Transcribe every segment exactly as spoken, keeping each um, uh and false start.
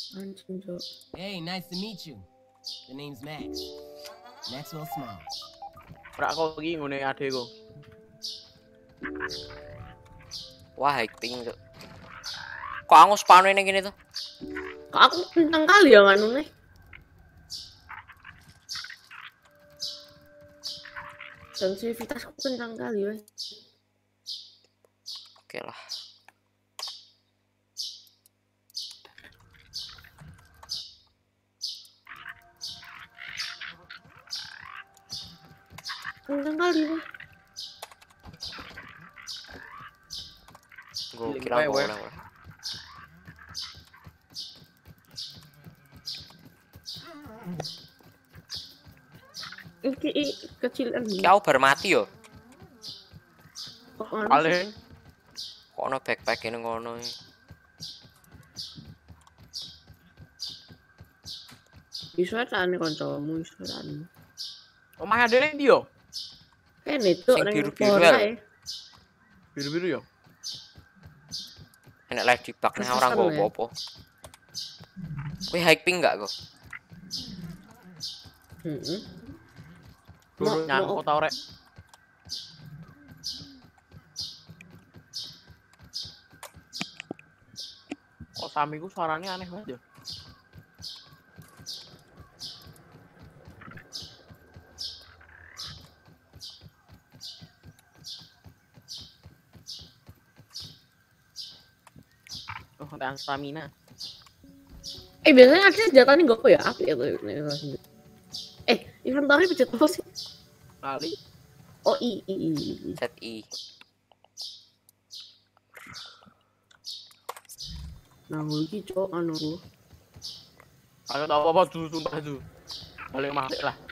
Anjing, Cok. Hey, nice to meet you. The name's Max. Maxwell Small. Ora kok iki ngene adekku. Wah, hacking tuh. Kok aku spawn ini gini tuh? Kok aku kencang kali ya nganu nih. Sensitivitasku kencang kali weh. Oke lah. Kencang kali weh. Gue kira gue udah. Iki kecilan nih. Kau baru mati yo. Paling kok ono backpack ini ngono. Bisa tane kancamu iso tane. omah adene ndi yo? Kene cuk Sing ning biru-biru pohon ya? ae. Biru-biru yo. Enak lah di bak nih orang Kesusahan gue ya? apa? Wih hiking nggak gue? Heeh. Turun nyang Mau- kota orek. Kok samiku suaranya aneh banget ya? Oh, ada stamina. Eh biasanya ada senjatanya gak apa ya? Apa ya tuh? Eh, inventory pencet apa sih? Kali. Oh i i i. i. Set I. Nah, iki cok anu ku. Kalau tahu apa dulu sumpah dulu. Balik mati lah.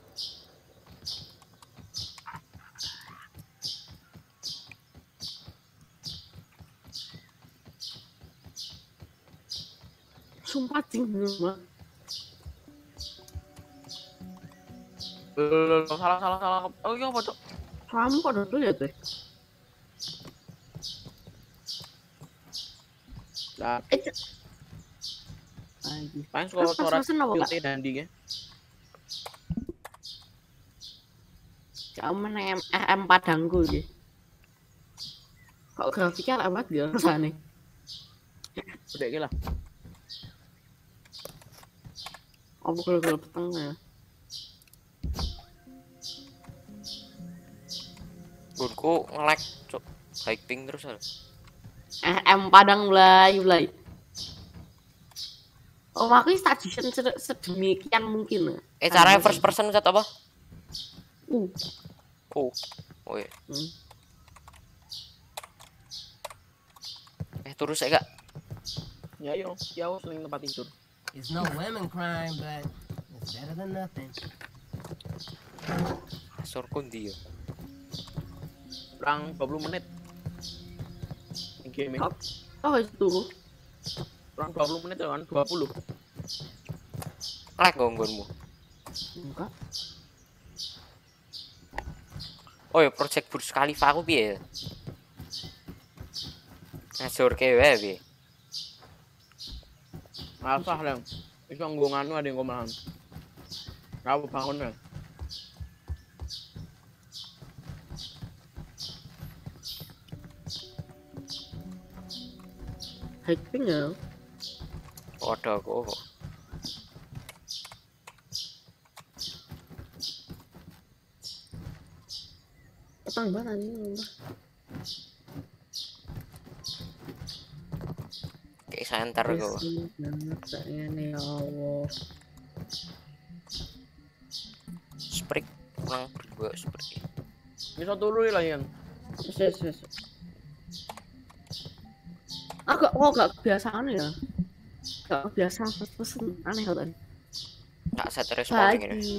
Sumpah cing mah. Loh, salah salah salah. Oh iya apa cok? Kamu kok dodol ya tuh? Lah, Eh, cok. Lagi. paling suara Pas- suara pas-pasan apa, Kak? putih dan dingin. Cuman M M padangku iki. Kok grafiknya lewat ya rasane. Udah gila. Apa kalau peteng ya? Gunku nge-lag cok. Hiking terus ada. Eh, M padang mulai mulai. Oh, aku ini suggestion sed- sedemikian mungkin. Eh caranya first person set apa? Uh, Oh. Oh iya. hmm. Eh terus ya gak? Ya yo, ya aku sering tempat tidur. It's no women crime, but it's better than nothing. Surku ndi yo. Kurang dua puluh menit. Game Oh, oh itu. kurang dua puluh menit kan, dua puluh. Lag gonggonmu. Enggak. Oh ya project Burj Khalifa aku piye? Ngasur ke wae piye? Asah lang. Iso nggo nganu ada yang komahan. Kau bangun kan? Hiking ya. Waduh aku. Petang banget anjing. Kayak center aku. Ini ya Allah. Sprik kurang berdua seperti. Iso turu lah yang. Yes, yes, yes. Agak kok gak kebiasaan ya. Gak kebiasaan pesen aneh kan. Tak set respawning ini. Pagi.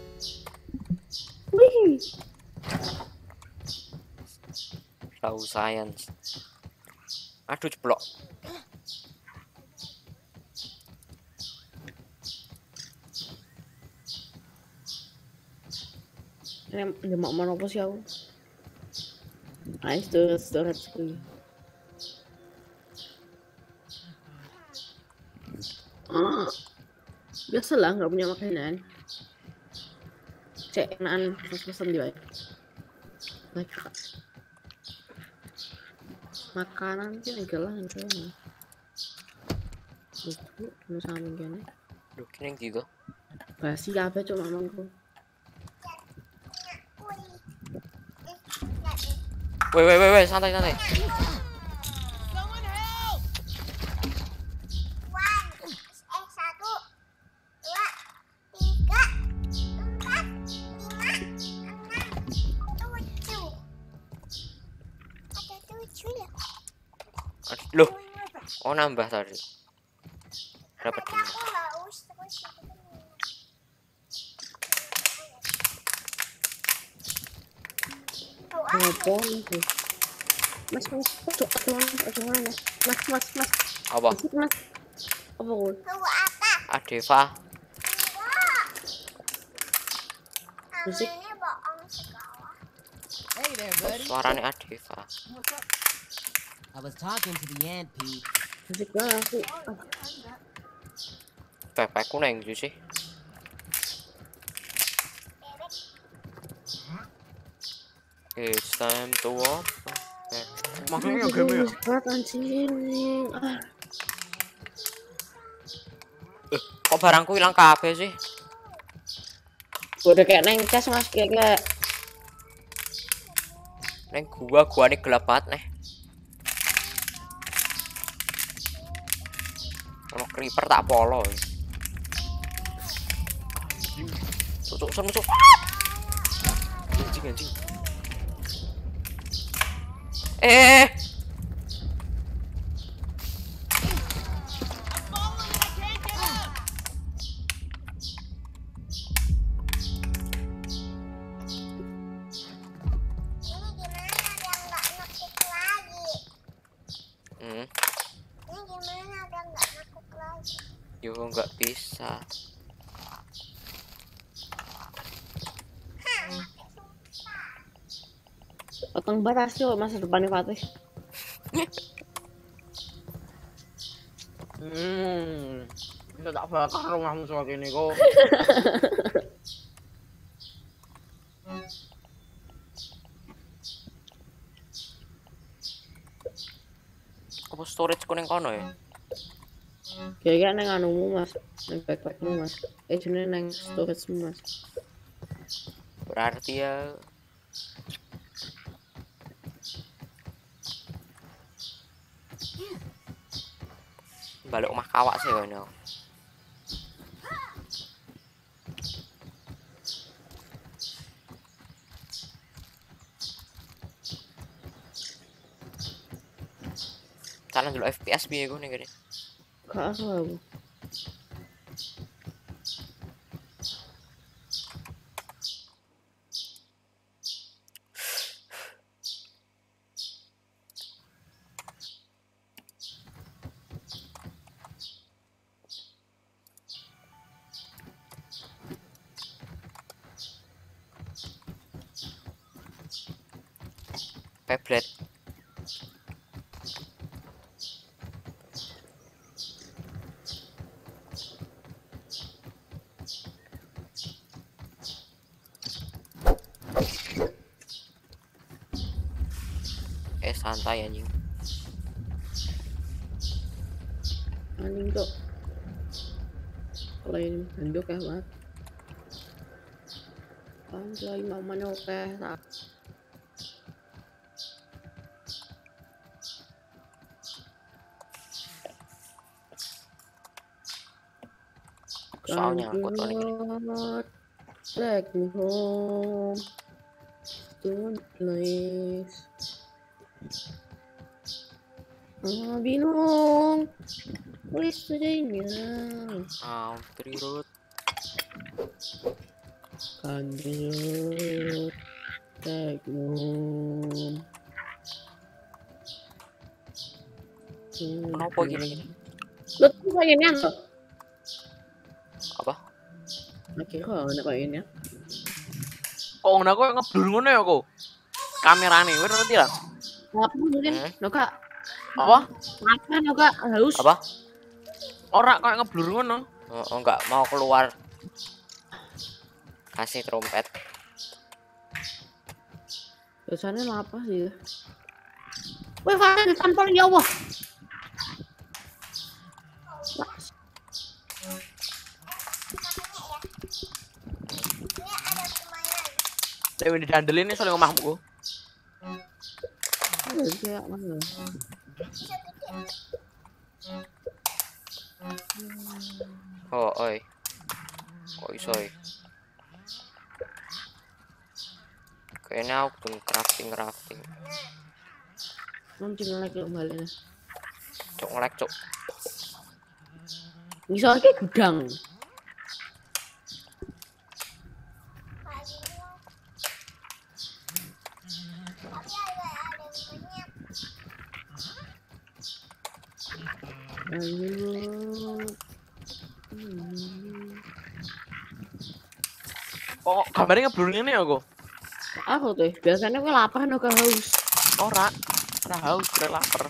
Wih. Tahu science. Aduh jeblok. Ini ini mau mana apa sih aku? Nice tuh, storage sekali. Ah, biasa lah nggak punya makanan. Cek enakan pesan di baik. Baik kak. Makanan sih enggak lah enggak. Itu cuma sama gini. Duh, kini gitu. Basi apa cuma mangku. Weh, weh, weh, weh, santai, santai. Loh, oh nambah tadi. Dapat lima. Apa nih? Mas, mas, cocok mas, mas, mas, mas, mas. Apa? Mas, apa gue? Adeva. Musik. Hey there, buddy. Suaranya Adeva. I was talking to the ant, Pete. Musik banget aku. Ah, Bebekku neng itu sih. It's time to walk. Makanya game ya. berat anjing. Ah, Eh, kok barangku hilang kabeh sih? gue udah kayak nengkes mas kayak kayak. Neng gua, gua nih gelap banget nih. Kalau creeper tak polo. Tusuk, tusuk, tusuk. Anjing, anjing. Eh. Hmm. Yo nggak bisa. Potong batas tuh masa depannya Fatih. Hmm. Kita tak bakar rumahmu soal ini kok. Apa storage kuning kono ya? Kayak neng anumu mas, neng backpackmu mas. Eh jenis neng storage mas. Berarti ya balik rumah kawak sih ini. Karena dulu F P S biar gue nih gini. Kak aku. Peblet. Eh santai anjing. Anjing tuh. Kalau ini handuk ya mas. Anjay mamanya oke tak. Soalnya aku tuh nih gini. Take me home to the place. Ah, bingung. Please today now. Country road. Country road. Take me home. Kenapa gini-gini? Lu tuh pengennya tuh? Apa? Oke kok ada pengennya. Kok ngono kok ngeblur ngono ya kok. Kamerane wis ngerti lah. Apa mungkin? Hmm? Lo kak. Apa? Makan lo kak haus. Apa? Ora kayak ngeblur ngono. Oh, oh enggak mau keluar. Kasih trompet. Biasanya apa sih? Wih, Farhan ditampol ya Allah. Dewe didandelin nih soalnya omahmu. Iya, mana? Oh, oi. Kok iso oi? Kayaknya aku tuh crafting crafting. Mancing lagi kembali. Cok ngelek cok. Bisa kayak gudang. Kok gambarnya ngeblur ngene ya kok? Aku tuh biasanya gue lapar no haus. Ora. Ora haus, ora lapar.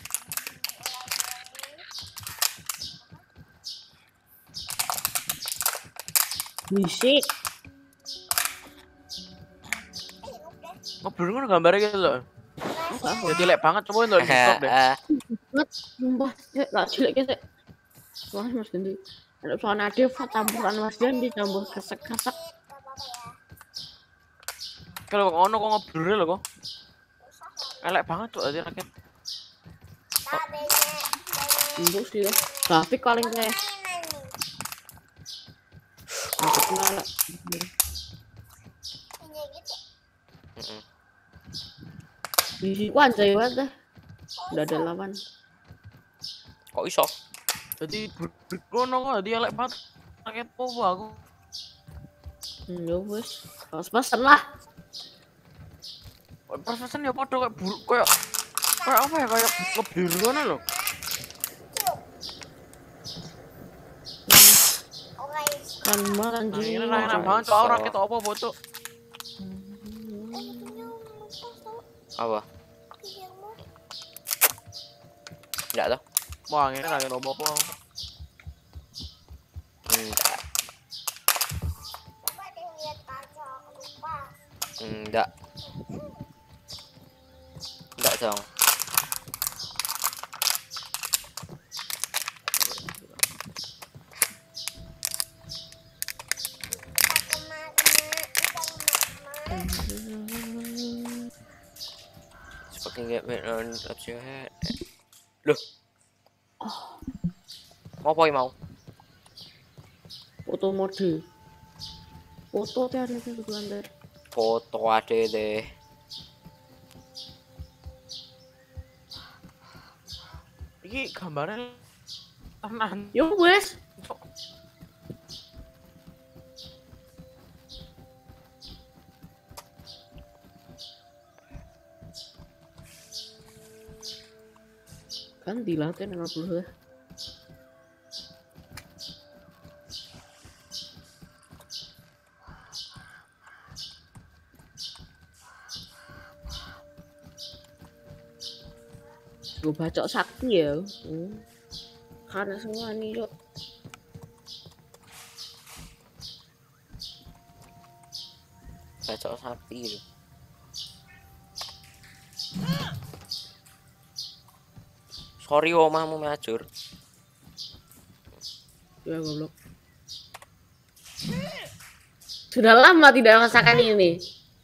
Bisik. Ngeblur ngono gambarnya gitu loh. Apa? Jadi lek banget coba ndelok TikTok deh. Banget, sumpah, ya tak cilik ya sih. Wah, Mas Dendi. Ada soal Nadif campuran Mas Dendi campur kesek-kesek. Kalau ngono kok ngeblur lho kok. Elek banget tuh tadi raket. Empuk sih ya. Grafik paling kayak. Aku kenal lah. Di sini gua anjay banget dah. Udah ada lawan. Kok iso? Jadi ngono kok dia elek banget. Raket popo aku. Hmm, ya wes. Pas-pasan lah. Pas-pasan ya padha kayak buruk kayak kayak apa ya kayak ngeblur ngono lho. Kan mal Nah, anjing. ini enak banget cok raket apa bocok. Apa? Enggak toh? Wah, ini raket apa-apa. Enggak. Enggak. Enggak dong. Fucking get me on up your head. Loh. Mau apa mau? Foto mode. Foto teh ada di Belanda. Foto ada deh. Iki gambarnya tenan. Yo wes. Kan dilatih enam puluh lah. Gue bacok sakti ya. Hmm. Karena semua nih yuk. Bacok sapi gitu. Sorry omahmu majur. Ya goblok. Sudah lama tidak merasakan ini.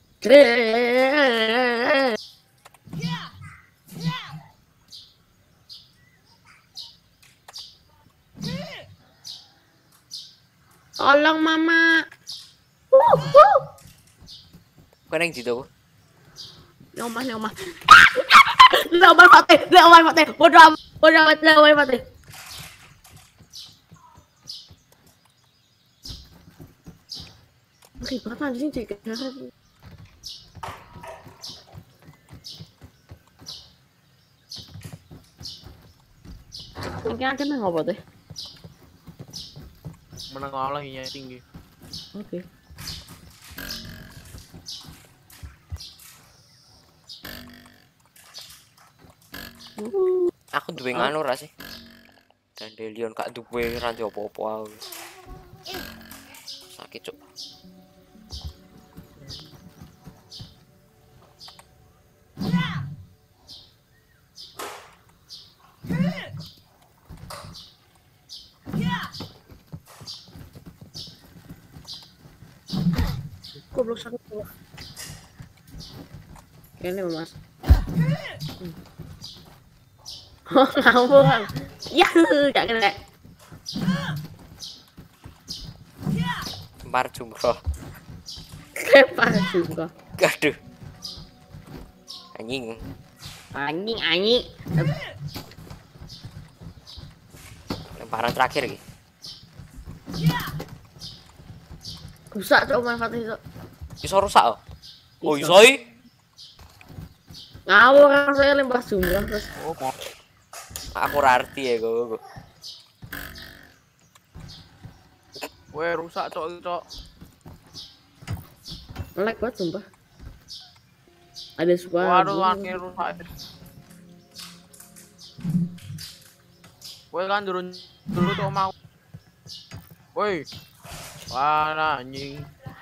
Tolong mama. Uh, uh. Kau yang gitu? Nyomah nyomah. Nyomah mati, nyomah mati. Bodoh amat, bodoh amat, nyomah mati. Ribet anjing cek. Mungkin aja nang apa teh? Menang Allah nya tinggi. Oke. Aku duwe nganu ra sih. Dandelion gak duwe ra apa-apa aku. Sakit cuk. Goblok sakit tuh. Kayaknya mas. Oh ngawur. Ya gak kena. Kembar jumroh. Lempar juga. Aduh. Anjing. Anjing anjing. Lemparan terakhir iki. Rusak cok manfaat itu. Iso rusak oh. Oh Iso. iso i. Ngawur saya lempar jumlah terus. Oh, aku ora arti ya kok. Weh rusak cok cok. Melek banget sumpah. Ada suara. Waduh lagi rusak. Weh kan turun dulu tuh mau. Woi. Wah anjing.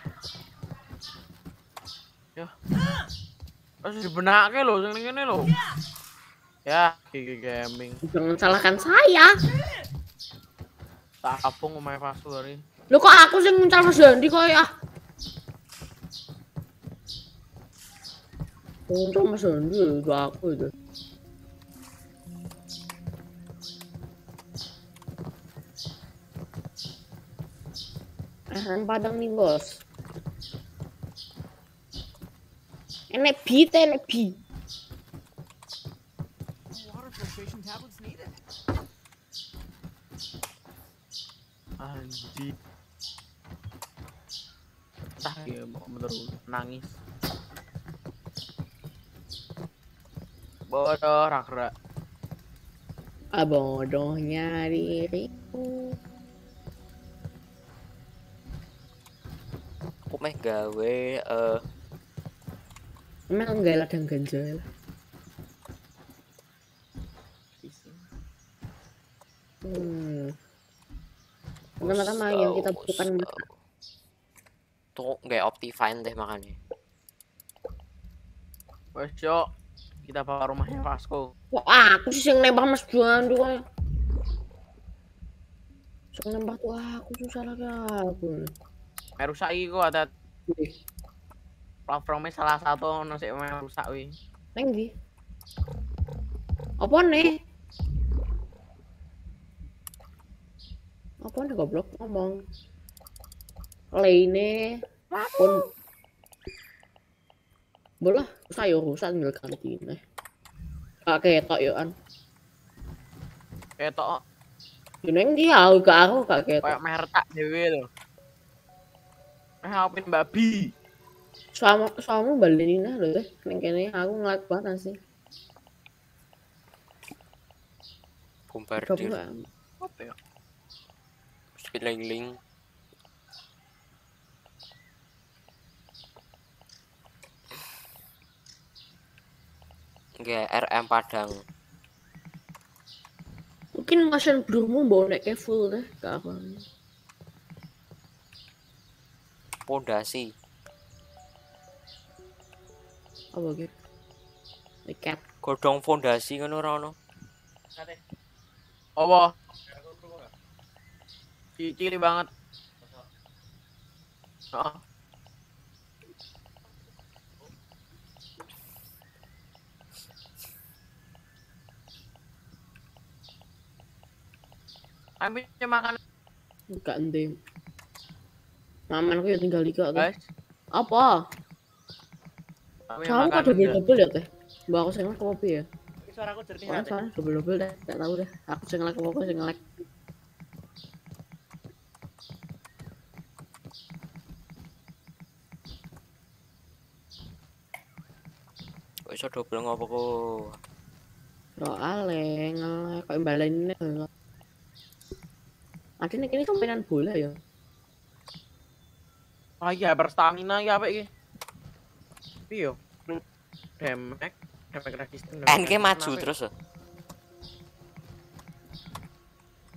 Ya. Terus dibenake lho sing ngene lho. Ya, Kiki Gaming. Jangan salahkan saya. Tak apung omahe Fasu hari. Lo kok aku sing nguncal Mas Dandi kok ya? Nguncal Mas Dandi itu aku itu. Ahan Padang nih bos. Enek bi, enek bi. Water filtration tablets needed. Anjing. Tah ya bener nangis. Bodoh rakra. Abodohnya diriku. Aku meh gawe eh Emang enggak ladang ganja lah. Hmm. Pertama-tama yang kita butuhkan tuh nggak Optifine deh makanya. Wes yo, kita bawa rumahnya Vasco. wah aku sih yang nembak Mas Dandi kok. Sing nembak tuh aku susah lagi aku. Eh rusak iki kok ada platformnya salah satu ono sik rusak wi. Neng ndi? Apa nih? Apa nih goblok ngomong? Lainnya pun bolah saya urusan mil ganti nih. Kak ketok yo an. Ketok Neng dia aku gak aku gak ketok. kayak meh retak dhewe lho. Meh ngapin babi. Sama sama balenin lah lho teh. Neng kene aku ngeliat banget sih. Bombardir. Coba Apa ya? Skilling. Nggak R M Padang. mungkin motion blurmu bawa naik full deh gak apa. Pondasi. Apa gitu? Ikat. Godong fondasi ngono ora ono. Apa? Cili banget. Heeh. Ambilnya makan. Enggak ending. Mamanku ya tinggal tiga tuh. Guys, Apa? ambil Kamu kok double double ya teh? Mbak aku sing ngelek kopi ya. Suaraku jernih Oh, soalnya double double deh. Gak tahu deh. Aku sing ngelek kopi sing ngelek. Kok iso double ngopo kok? Soalnya ngelek kok imbalannya ngelek. Ada nih ini mainan bola ya. Ah iya berstamina ya apa iki? Piye yo? Damage, damage resistant. N K maju terus.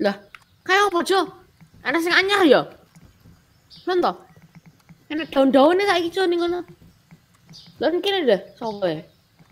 Lah, kayak apa, Jo? Ana sing anyar ya? Nonton. Enak daun-daunnya saiki Jo ning kono. Lah kene deh, sapa ya?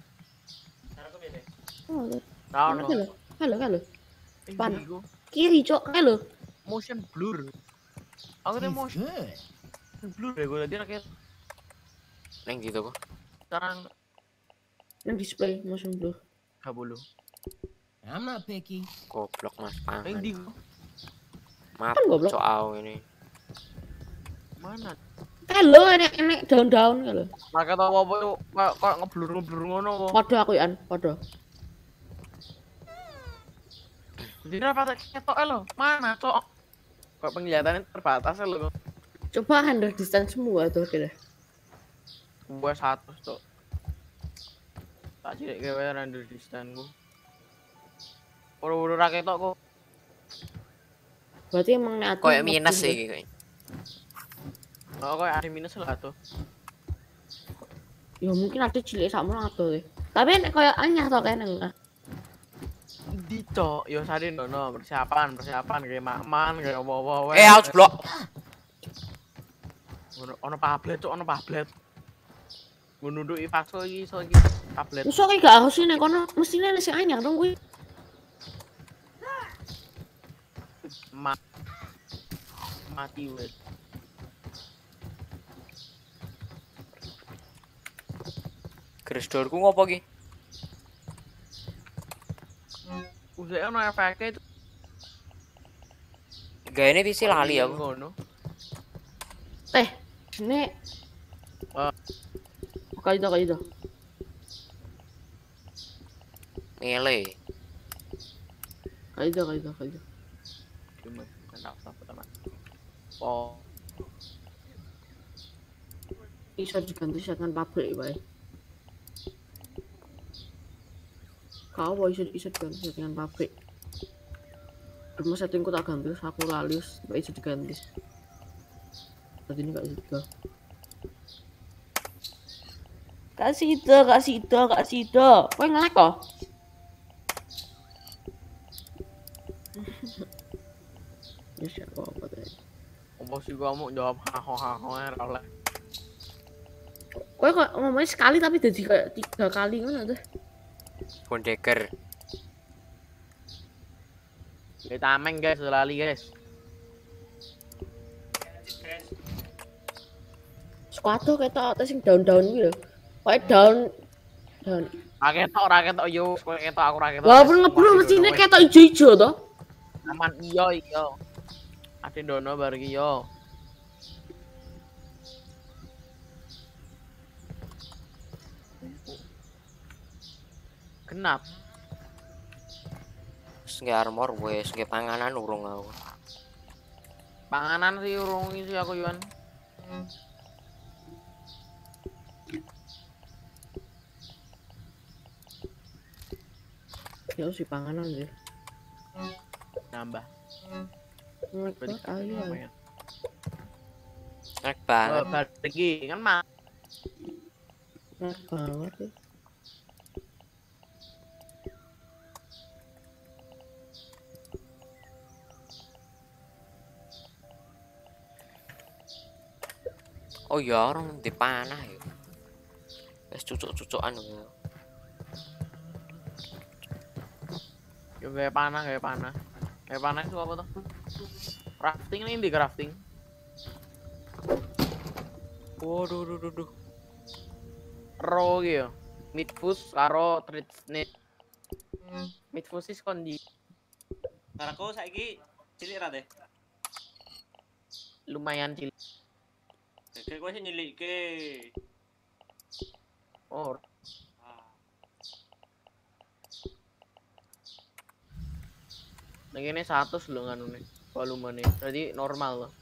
Oh, Tahu halo, no. halo, halo. Eh, Pan. iku Kiri, Cok, halo. motion blur. Aku tuh Tastes motion good. blur ya gue tadi rakyat Neng gitu kok. sekarang Yang display motion blur. gak boleh. I'm not picky. Goblok Mas Yang pangan. di Maaf Kan goblok. soal ini. mana? Halo, enek enek daun-daun halo. Rakyat apa apa tuh kayak kayak ngeblur ngeblur ngono kok. Padha aku ya, padha. Jadi apa ketok lo? Mana cok? Kok penglihatannya terbatas lo? Coba render distance semua tuh kira. Gua satu cok. Tak cilik gawe render distance gua. Uru-uru ra ketok kok. Berarti emang nek Kayak minus sih kayaknya. Oh kok ada minus lah tuh. Ya mungkin ada cilik sakmono ado deh. Tapi nek koyo anyar to kene enggak. Di cok, yo sadin no persiapan persiapan kayak makman kayak apa-apa. Eh out blok. Ono ono tablet cok, ono tablet. Menunduki Vaso iki iso iki tablet. Iso ki gak harus nek kono mestine nek sing anyar dong kuwi. Ma mati wes. Garis dorku ngopo ki? Usai ono efeknya itu. Gayane P C lali aku. Ngono. Eh, nek Ah. Kayak itu, kayak itu. Ngele. Kayak itu, kayak itu, kayak itu. Cuma enggak apa teman. Oh, Bisa diganti settingan pabrik bae. Kau mau iso iso diganti settingan pabrik. Cuma settingku tak ganti, terus aku lali wis gak iso diganti. Tadi ini gak iso diganti. Kasih itu, kasih itu, kasih itu. Kowe nge-lag kok? Ya siapa apa tadi? apa sih gua mau jawab haho haho ora oleh. Kowe kok ngomongnya sekali tapi jadi kayak tiga kali ngono tuh. Bondeker. Kita tameng guys, lali guys. Sepatu ketok sing daun-daun iki lho. Kayak daun daun. Ra ketok, ra ketok yo, kowe ketok aku ra ketok. Walaupun ngeblur mestine ketok ijo-ijo to. aman iya iya. Ade dono bar iki yo. Kenap. Wis nge armor wis nge panganan urung aku. Panganan sih urung isi aku Yuan. Ya si panganan sih. Nambah. Ngeblur kali ya. Lumayan. Enak Oh, banget. bar iki kan mah. Enak banget sih. Oh ya orang dipanah ya. Wis cucuk-cucukan ya. Yo kayak panah, kayak panah. Kayak panah itu apa tuh? Crafting ini di crafting. Waduh, duh, duh, duh. Ro gitu. Midfus karo treat snake. Midfus is kondi. Karaku saiki cilik ra deh. Lumayan cilik. Oke, kowe sing nyilikke. Oh, Ah, nah ini seratus loh nganune. Volumenya. Berarti normal loh.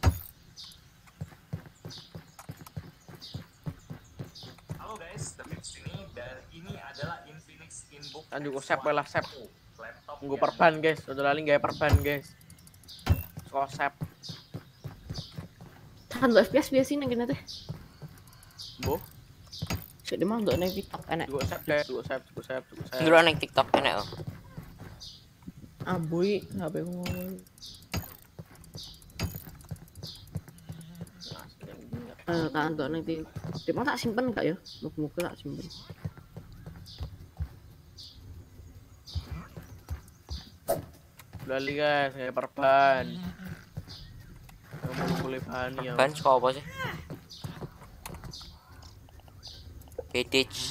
Halo guys, The Mix ini dan ini adalah Infinix Inbook Kan juga sep lah sep. laptop Tunggu yang perban guys. Udah lali gak perban guys. Kosep. Tahan lo F P S biasa nih gini teh. Boh. Sik demang untuk nek TikTok enak. Juga sep guys. Juga sep. Juga sep. Juga sep. Dulu nang TikTok enak oh. Amboi H P ku ngomong. Eh, tak antuk nanti. Dia tak simpen enggak ya? Muka-muka tak simpen. Lali guys, kayak perban. Kamu boleh bahan ya. Ban suka apa sih? Bedich.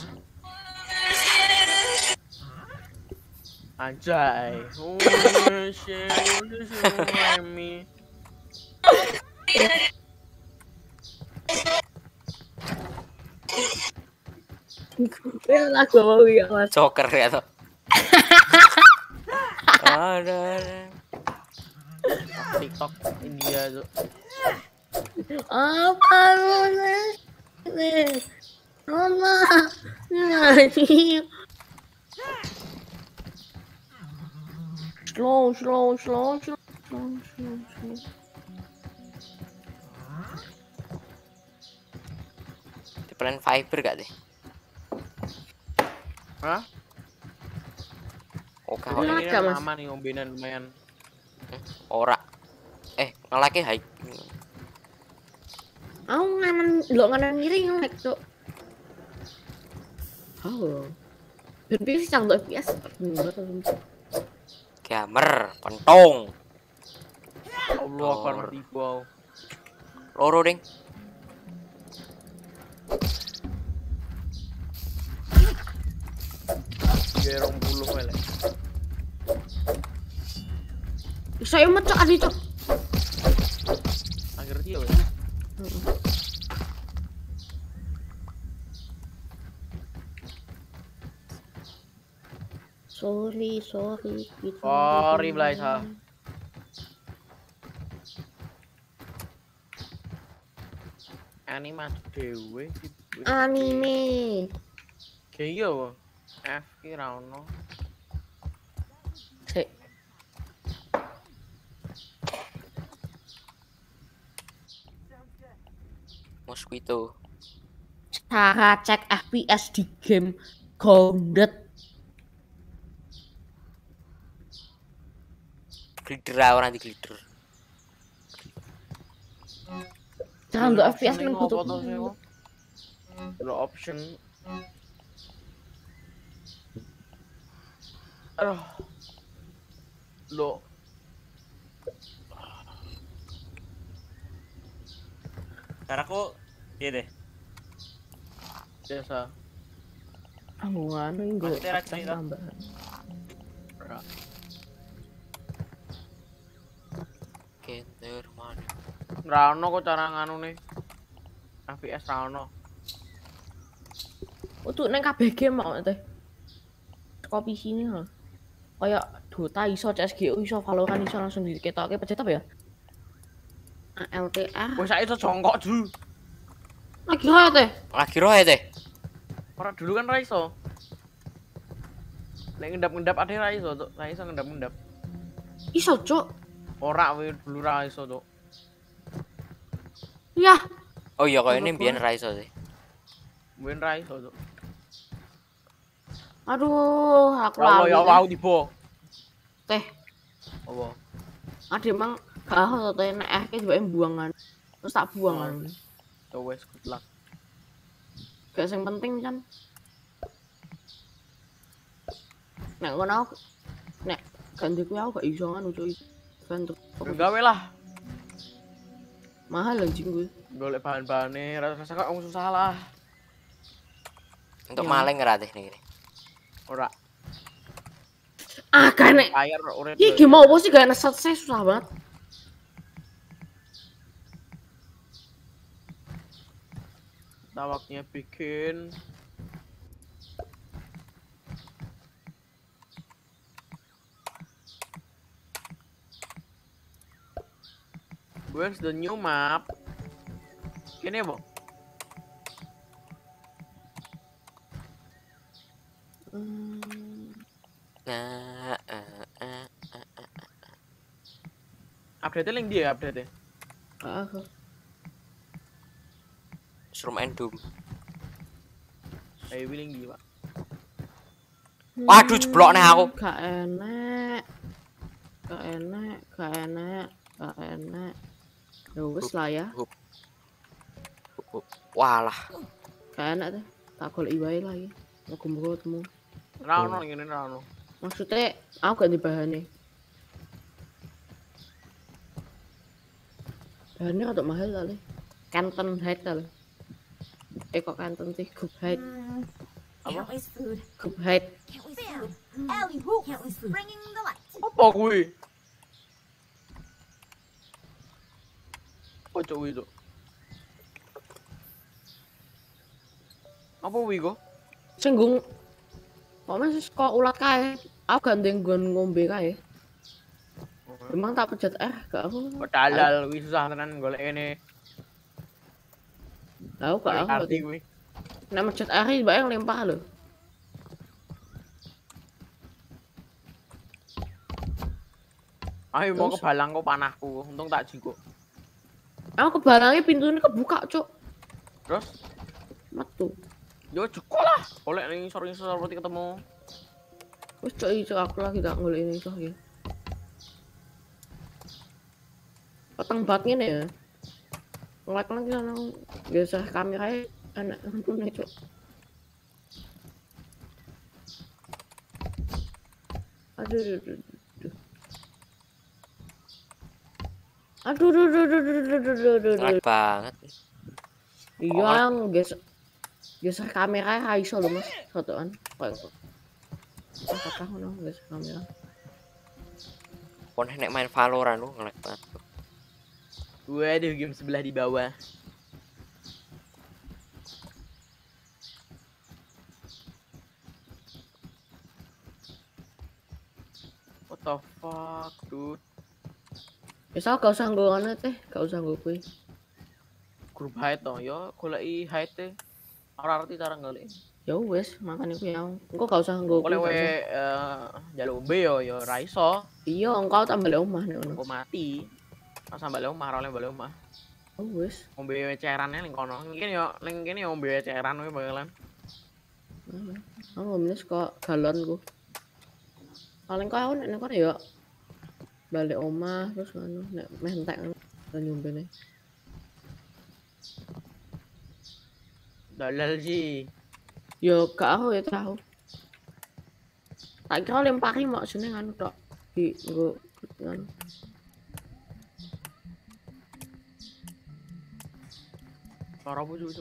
Anjay. Oh shit, this is me. Ya lagu mau ya Mas. Joker ya tuh. Ada. TikTok India tuh. Apa lu nih? Mama. Nyanyi. Slow, slow, slow, slow, slow, slow, slow. Di plan fiber gak deh? Hah? Oke, Oh, Enak ini gak, kan Mas? lama nih ngombenan lumayan. ora. Eh, ngelake high. Aku nganan, lo nganan miring ngelek tuh. Oh. Ben pilih sang F P S. Gamer, pentong. Allah Oh. akbar mati gua. Loro ding. Gerong puluh wele. Saya mecok adi cok. Akhir dia wele. Sorry, sorry. Gitu. Sorry, Blaisa. Animasi dewe. Anime. Kayak iya wah. F kira ono. Sik. Mosquito. Cara cek F P S di game Grounded. Glider orang di glider. Cara untuk F P S Option men ini butuh. apa tuh, Seko? Ada option. Aduh. Lo. Caraku iya deh. Biasa. Anggungan nggo Maksudnya ra cerita. tambahan. Kenter mana? Rano kok cara nganu nih. F P S Rano. Untuk neng kabeh game mau teh. Kopi sini lho. Kayak Dota iso, C S G O iso, Valorant iso langsung diketoke pencet apa ya? L T R. Wes saiki iso jongkok ju. Lagi kaya teh. Lagi roh ya teh. Ora dulu kan ra iso. Nek ngendap-ngendap ade ra iso, Cuk. Ra iso ngendap-ngendap. Iso, Cuk. Ora we dulu ra iso, Cuk. Ya, Oh iya kok ini Apa? biyen ra iso sih. Mungkin ra iso, Cuk. aduh, aku Ya Allah lali. ya teh. wow tiba. Teh, Apa? ade emang gak tau teh nek eh tiba buangan. Terus tak buangan. Ya wes good luck. Gak sing penting kan. Nek ngono aku nek ganti kuwi aku gak iso kan ucuk event tuh. Gawe lah. Mahal anjing kuwi. Golek bahan-bahane rasa-rasa kok wong susah lah. Untuk Iya. maling ra teh nih. Ora. Ah, kan nek Air urip. iki game apa sih gak neset saya susah banget. Tawaknya bikin. Where's the new map? Ini bang. Hmm, Nah, eh, eh. Update link dia update. gak aku. Suruh main Doom. Ayo link dia, Pak. Waduh, jeblok nih aku. Gak enak. Gak enak, gak enak, gak enak. Ya wis lah ya. Hup. Hup, hup. Walah. Gak enak deh. Tak golek wae lagi. Aku mau ketemu. Ra ono ngene ra ono. Maksudnya aku gak di bahannya. Bahannya rada mahal kali. Canton Head kali. Eh kok Canton sih? Group Head. Can't waste food. Group Head. Can't waste food. Alley whoop. Can't waste food. Bringing the light. Apa kuwi? Apa cok itu? Apa kuwi kok? Singgung. Kok masih kok ulat kae. Aku gandeng gon ngombe kae. Emang tak pencet R gak aku. Padahal kuwi susah tenan golek kene. Tahu gak aku. Arti kuwi. Nek mencet R iki mbak yang lempar lho. Ayo mau Terus? ke balang kok panahku. Untung tak jiko. Aku kebarangnya pintunya kebuka, Cuk. Terus Metu. yo jeko lah. Golek ning sor-sor seperti ketemu. Wis Cuk iki Cuk, aku lagi tak golek ini Cuk ya. Peteng banget ngene ya. Ngelak lagi nang geser kameranya anak ampun Cuk. Aduh, aduh, aduh. Aduh, aduh, aduh, aduh, aduh, aduh, aduh, aduh, Lag aduh. banget. Iya, yang geser geser kamera ra iso lho Mas, fotoan. Kok kok kata ngono geser kamera. Pon nek main Valorant lu ngelag banget. Waduh, game sebelah di bawah. What the fuck, dude? Misal gak usah nggo ngono teh, gak usah nggo kuwi. Grup hide to, yo goleki hide teh. Ora ngerti cara golek. Ya wis, makane kuwi yang engko gak usah nggo kuwi. Golek gak we usah. eh njaluk ombe yo yo ra iso. Iya, engko tambah le omah nek ngono. Engko mati. Pas sampe le omah, ora oleh balik omah. Oh wis. Ombe cerannya ning kono. Mungkin yo ning kene yo ombe ceran kuwi bakalan. Aku ngomongnya kok galon ku. Paling kok aku nek nek kono ya balik omah terus ngono nek meh entek ngono nyombene. Dalal sih. Yo gak aku ya tahu. Tak kira lempari maksudnya ngono tok. Di nggo ngono. Ora apa cuk.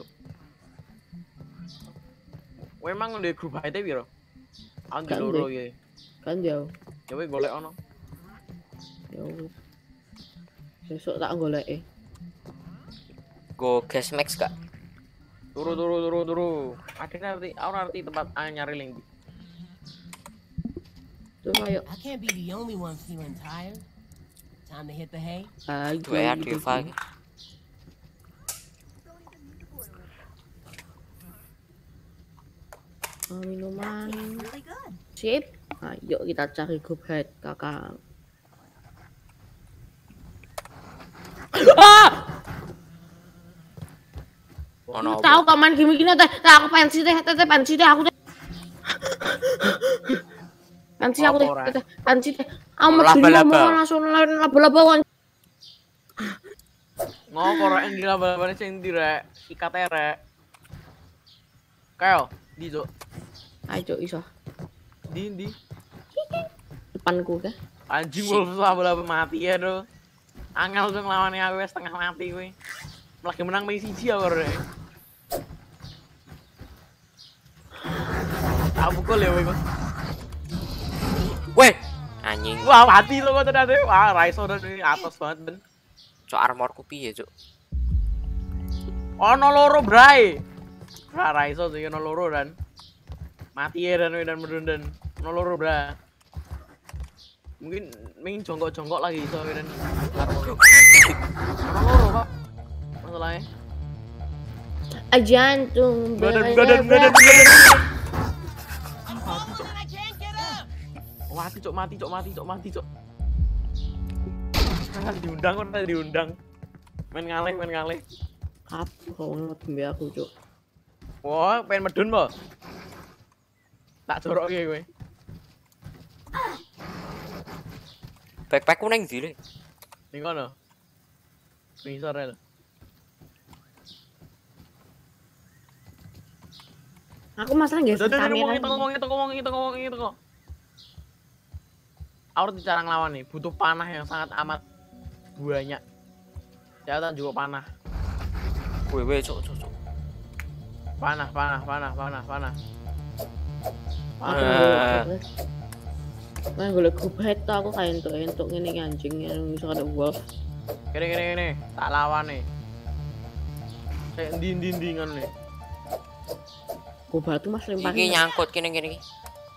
Kowe emang ndek grup hide piro? Aku Gak loro ndek. ya. Kan jauh. Ya wis golek ono. Ya wis. Sesuk tak goleki. Go gas max gak? Turu turu turu turu. Ada ngerti, aku ngerti tempat ah, nyari link. Tuh ayo. I can't be the only one feeling tired. Time to hit the hay. Ayo. Dua ya Deva. Oh, minuman. Really good. Sip. Ayo kita cari grup head kakak. Ah! Ono Tahu kok main game gini teh. Teh aku pensi teh, teh teh pensi teh aku teh. Pensi aku teh, teh teh pensi teh. Aku mau Laba-laba. ngomong langsung laba-laba kan. Ngokor rek ndi laba-labane sing ndi rek? Ikat e rek. Kayo, di cuk. Ayo iso. Di ndi? Depanku ke. Anjing wolf laba-laba mati ya do. Angel tuh nglawane aku wis setengah mati kuwi. Lagi menang main siji aku rek. Aku kok lewe kok. Weh, anjing. Wah, mati lo kok ternyata. Wah, Raiso udah di atas banget ben. Cok armorku piye, Cok? Ono loro, Bray. Ra Raiso sih ono loro dan mati ya dan dan dan ono loro, Bra. Mungkin ming jongkok-jongkok lagi iso dan ono loro, Pak. Masalahnya. Jantung Badan badan badan badan. I can't get up. Mati, Cok, mati, Cok, mati, Cok, mati, Cok. Ah, diundang kok tadi diundang. Main ngaleh, main ngaleh. Apa kok ngetembe aku, Cuk. Wah, pengen medun, Po. Tak jorok ya gue. Backpackku neng ndi le? Ning kono. Ning sore lho. Aku masalah nggak Udah, udah, udah, kamera. ngomong itu, ngomong itu, ngomong itu, ngomong itu kok. Aku tuh cara ngelawan nih, butuh panah yang sangat amat banyak. Jangan juga panah. Weh weh cuk cuk cuk. Panah, panah, panah, panah, panah. Aku Eh. Nah, gue grup head tuh aku kayak entuk entuk ini anjing yang bisa ada wolf. Gini, gini, gini, tak lawan nih. Kayak dinding-dindingan nih. Gue batu mas lempar. Iki nyangkut kene kene iki.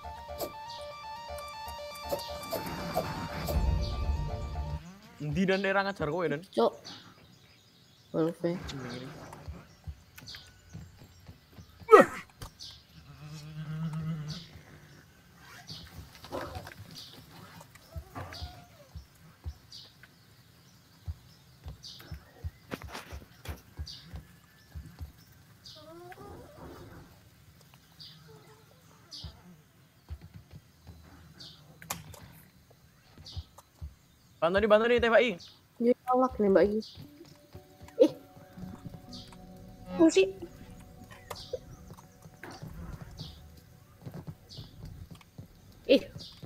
Di dan daerah ngajar kowe dan. Cok. Wolf -nya. Bantu nih, bantu nih, tembak i. Ya Allah nembak ini. Ih. Musik. Ih.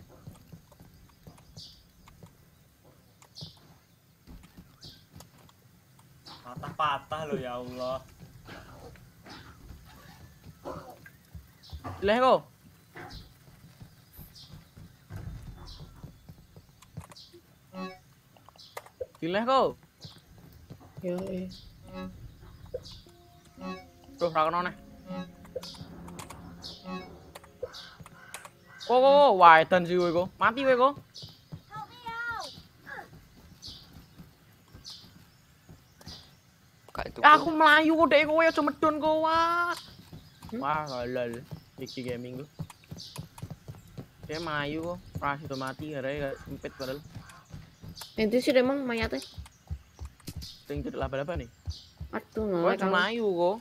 Patah-patah lo ya Allah. Leh kok. Dileh kok. Ya eh. Tuh, ra kena neh. Kok kok wae dan sih kowe kok. Mati kowe kok. Help me out. Gak itu. Aku melayu kok dek kowe aja medun kok wah. Wah, halal. Iki gaming kok. Dia melayu kok. Ras itu mati gara-gara sempit padahal. Nanti sih emang mayatnya. Sing tidak laba-laba nih. Aduh, Kowe nolak aja melayu kok.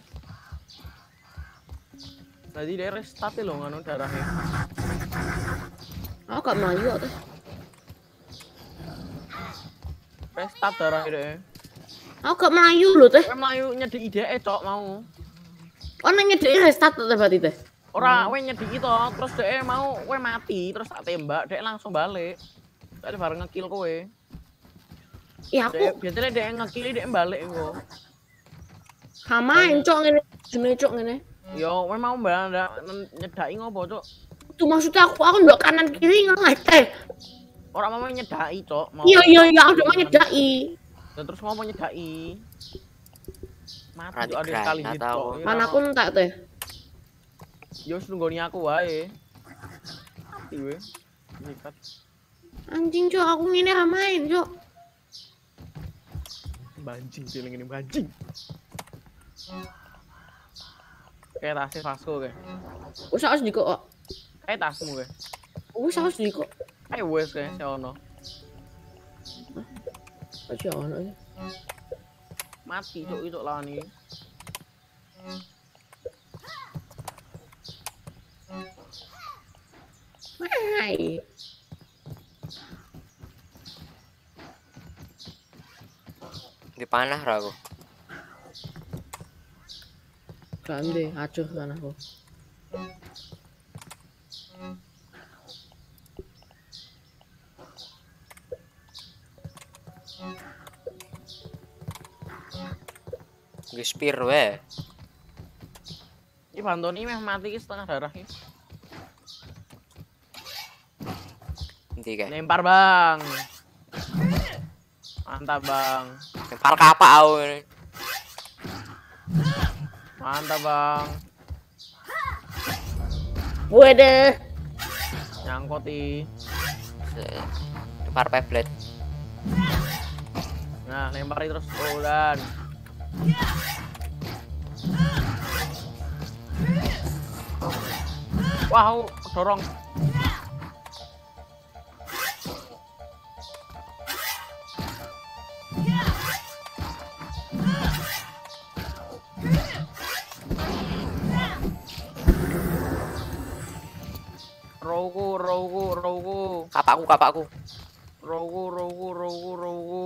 Tadi dia restart lho ngono darahnya. Aku gak melayu kok tuh. Restart darahnya deh. Aku gak melayu loh teh. Kowe melayu nyedeki dhek cok mau. Oh nang nyedeki restart tuh berarti teh. Ora, kowe nyedeki to, terus dhek mau kowe mati, terus tak tembak, dhek langsung balik. Tadi bareng ngekill kowe. Ya aku Dhek biasanya dhek ngekill dhek balik kok. hamain cok ngene. Jenenge cok ngene. Yo, kowe mau mbak nyedaki ngopo, Cuk? Tuh maksudnya aku aku ndak kanan kiri ngelek teh. Ora mau nyedaki, Cuk. Mau. Iya iya iya aku udah nyedaki. Dan terus mau nyedaki. Mati Ranti Cuk, ada sekali granat gitu. tau. Mana aku entak teh. Yo wis nunggoni aku wae. Mati we. Sikat. Anjing cok aku ngene hamain cok. Banjing feeling ini banjing. Kayak tasnya Vasco kayak. Wis harus dikok kok. Kayak tasmu kayak. Wis harus dikok. Kayak wes kayak si ono. Aja ono ya. Mati Cuk itu lawan ini. Hai. Di panah ra aku. Grande acuh kan aku. Nggih spear wae. Ini Bantoni meh mati ki setengah darah ki. Endi kae? Lempar bang. Mantap bang. Lempar kapak aku ini. Mantap bang. Waduh. Nyangkoti. Se- Lempar peblet. Nah lempari terus oh dan. Wow dorong. Rogu, rogu, rogu. Kapakku kapakku. Rowo, rowo, rowo, rowo.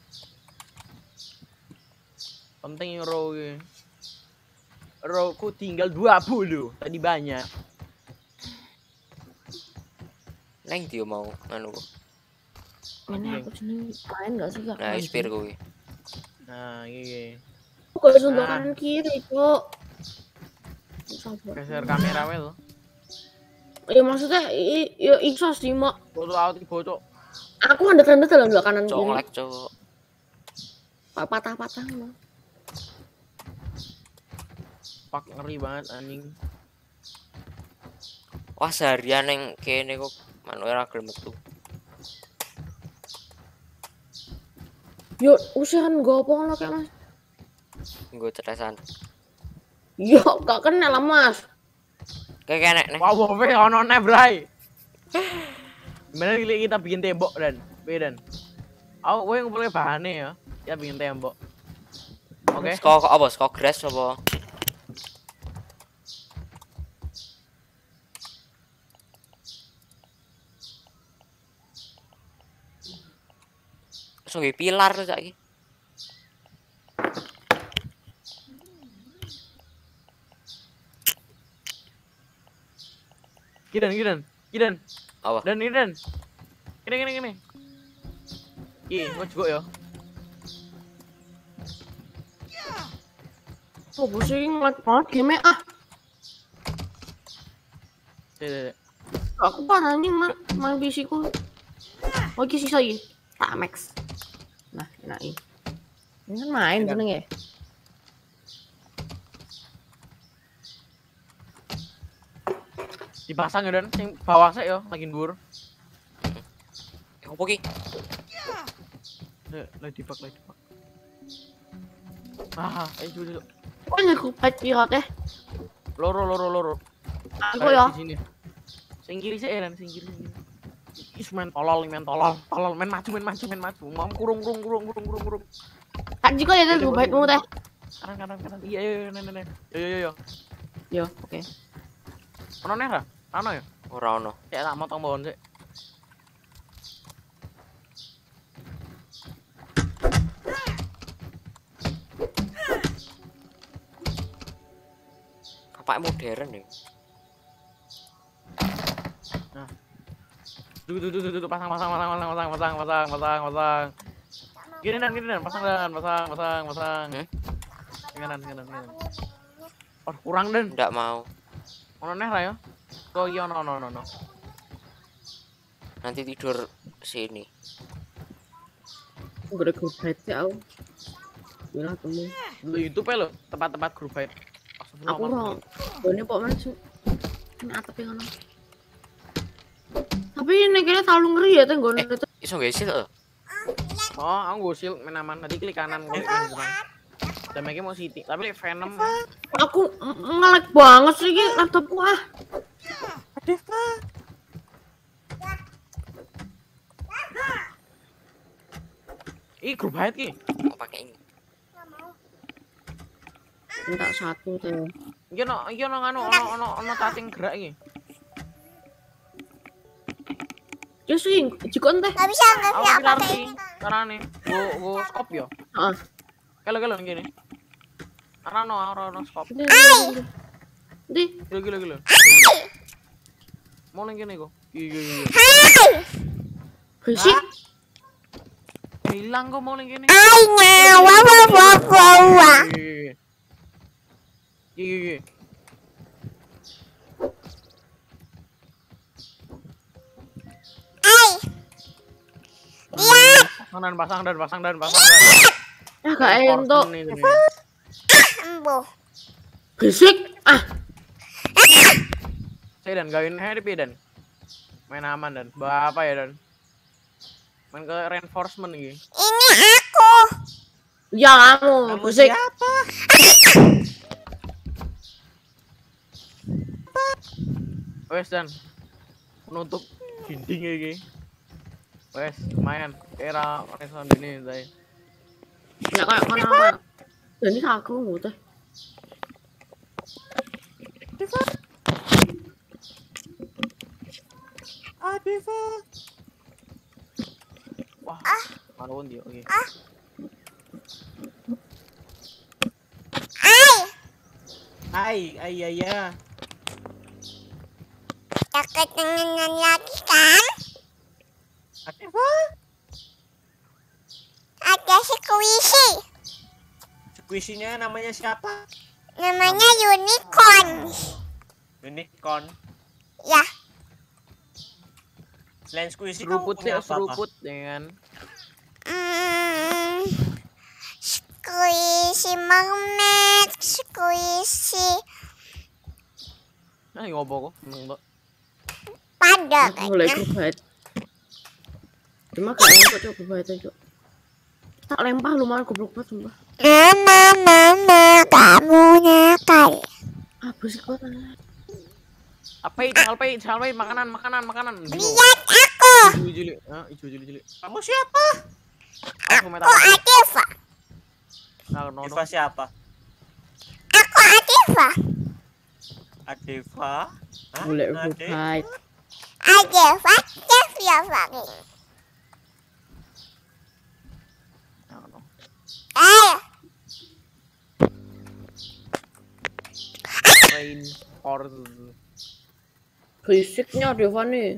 Penting rowo ini. Rowoku tinggal dua puluh. Tadi banyak. Neng dia mau anu. Ini aku sini main gak sih kak? Nah, spear kuwi. Nah, iki. Kok sebelah Nah. kanan kiri cok. Sabar. Geser kamera wae lho. Ya maksudnya i- ya iso sih mak. Foto out bocok. Aku ada tanda dalam sebelah kanan kiri. Colek, Cok. Pak patah-patah mah. Pak ngeri banget anjing. Wah, seharian yang kene kok manuk ora gelem metu. Yo usiran gue apa ngono kayak mas? Nggo cetesan. Yo gak kena lah mas. Kayak kenek nih. Wah, wae ono ne, Bray. Gimana ini kita bikin tembok dan, dan. Aku gue ngumpulin bahannya ya, ya bikin tembok. Oke. Skok apa? Skok grass apa? Sebagai pilar tuh saiki. Gidan, gidan, gidan. Apa? Dan ini dan. Gini, gini, gini. Ih, gue juga ya. Oh pusing banget banget game ah. Dek, dek. Aku parah anjing mah main P C ku. Oke sisa lagi. Tak max. Nah, enak ini. Ini kan main seneng ya. Dipasang ya dan, sing bawah sih ya, lagi dhuwur. Apa ki? Dek, lagi dibak, lagi dibak. Ah, ayo dulu. Kok nyeku pet pirat eh? Loro, loro, loro. Aku Kayak ya. di sini. Sing kiri sih dan, sing kiri. Sing kiri. Is main tolol, main tolol, tolol, main maju, main maju, main maju. Mau kurung, kurung, kurung, kurung, kurung, kurung. Kak Jiko ya tuh petmu teh. Kanan, kanan, kanan. Iya, iya, iya, nenek, nenek. Yo, yo, yo, yo. Yo, oke. Ono nih ra? Ono ya? Ora ono. Ya tak motong pohon sih. Apa modern ya? Duh, duh, duh, duh, duh, pasang, pasang, pasang, pasang, pasang, pasang, pasang, pasang, pasang. Gini dan, gini dan, pasang dan, pasang, pasang, pasang. Hmm? Kanan, kanan, kanan. Oh, kurang dan. Ndak mau. Ono nih ra ya? Kok iya ono, ono, ono. Nanti tidur sini. Gue udah grup head sih aku. Bilang temu. Lu YouTube ya lo, tempat-tempat grup fight. Aku orang. Ini kok mana sih? Ini atap yang mana? Tapi ini kayaknya terlalu ngeri ya tenggon Eh. itu. Iso gak sih lo? Oh, aku gosil main aman. Tadi klik kanan, klik kanan. Dan mereka mau City, tapi like Venom. Aku ng- nge-lag banget sih ini laptopku ah. Ih, grup fight ki. Mau pakai ini. Minta satu teh. Iki ono, iki ono anu, ono ono ono cacing gerak iki. Ya sih, jiko teh. Gak bisa, gak Aku bisa apa ngerti carane. Go go skop yo. Heeh. Kalau kalau gini. Ana no, ana no skop. Di, di, di. Gila gila gila. Mau nang kene kok. Iya iya iya. Berisik. Hilang kok mau nang kene. Ayah, wah wah wah wah wah. Iya iya iya. Ay, Pasang dan pasang dan pasang dan pasang dan. Ya gak entuk. Ini, ini. embo. Berisik. Ah, Saya dan gawin happy dan. Main aman dan. Bawa apa ya dan? Main ke reinforcement iki. Ini aku. ya kamu berisik. Wes dan menutup dinding iki. Wes lumayan. Kira reson ini saya. Ya kayak mana? Jadi aku teh. Wah, karo ndi oke. Ai, Hai, ai ya ya. tak ketenangan lagi kan? Ada apa? Ada squishy. Squishy-nya namanya siapa? Namanya unicorn. Unicorn. Ya, Selain squishy kamu Seruput punya ya, apa? seruput ya kan. hmm, squishy mermaid, squishy Nah, ngopo kok? Meneng, Mbak. pada Aku mulai kayaknya. coba. Cuma gak enak kok coba itu, Cok. Tak lempar lumayan goblok banget sumpah. Mama, mama, kamu nakal. Apa sih kok? Apa itu? Apa itu? Apa itu? Makanan, makanan, makanan. Lihat aku. Juli, juli. Ah, ijo juli, juli. Kamu siapa? Aku meta. Aku Adifa. Nah, no, no. Diva siapa? Aku Adifa. Adiva? Hah? Boleh Ade? goodbye. Adifa, Devia Fari. Nah, no. Eh, Rain Force. Fisiknya Deva nih.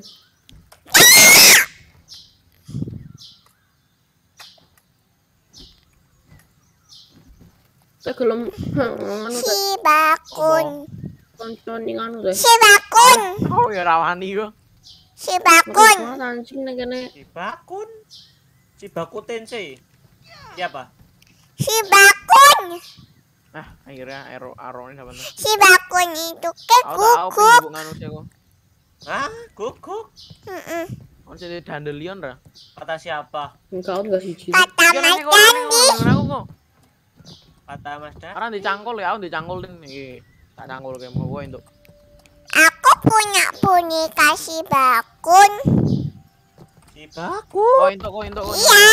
Saya gelem anu si bakun. konco ning anu teh. Si bakun. Oh, ya rawani kok. Si bakun. Bakun anjing ning kene. Si Bakun? Si Baku Tensei? Siapa? Si bakun. Nah, akhirnya ero arone dapat. Si bakun itu ke Aku tahu guguk. pengen nganu sih kok. Hah? Guguk? Mm-mm. Kon jadi dandelion ra? Kata siapa? Engkau enggak siji. Kata Iki Mas nang kok Dandi. aku kok. Kata Mas Dan? Arang dicangkul ya, aku dicangkul iki. Tak cangkul ke mau gue untuk. Aku punya boneka si bakun. Si Baku? Oh, untuk kok untuk kok. Iya.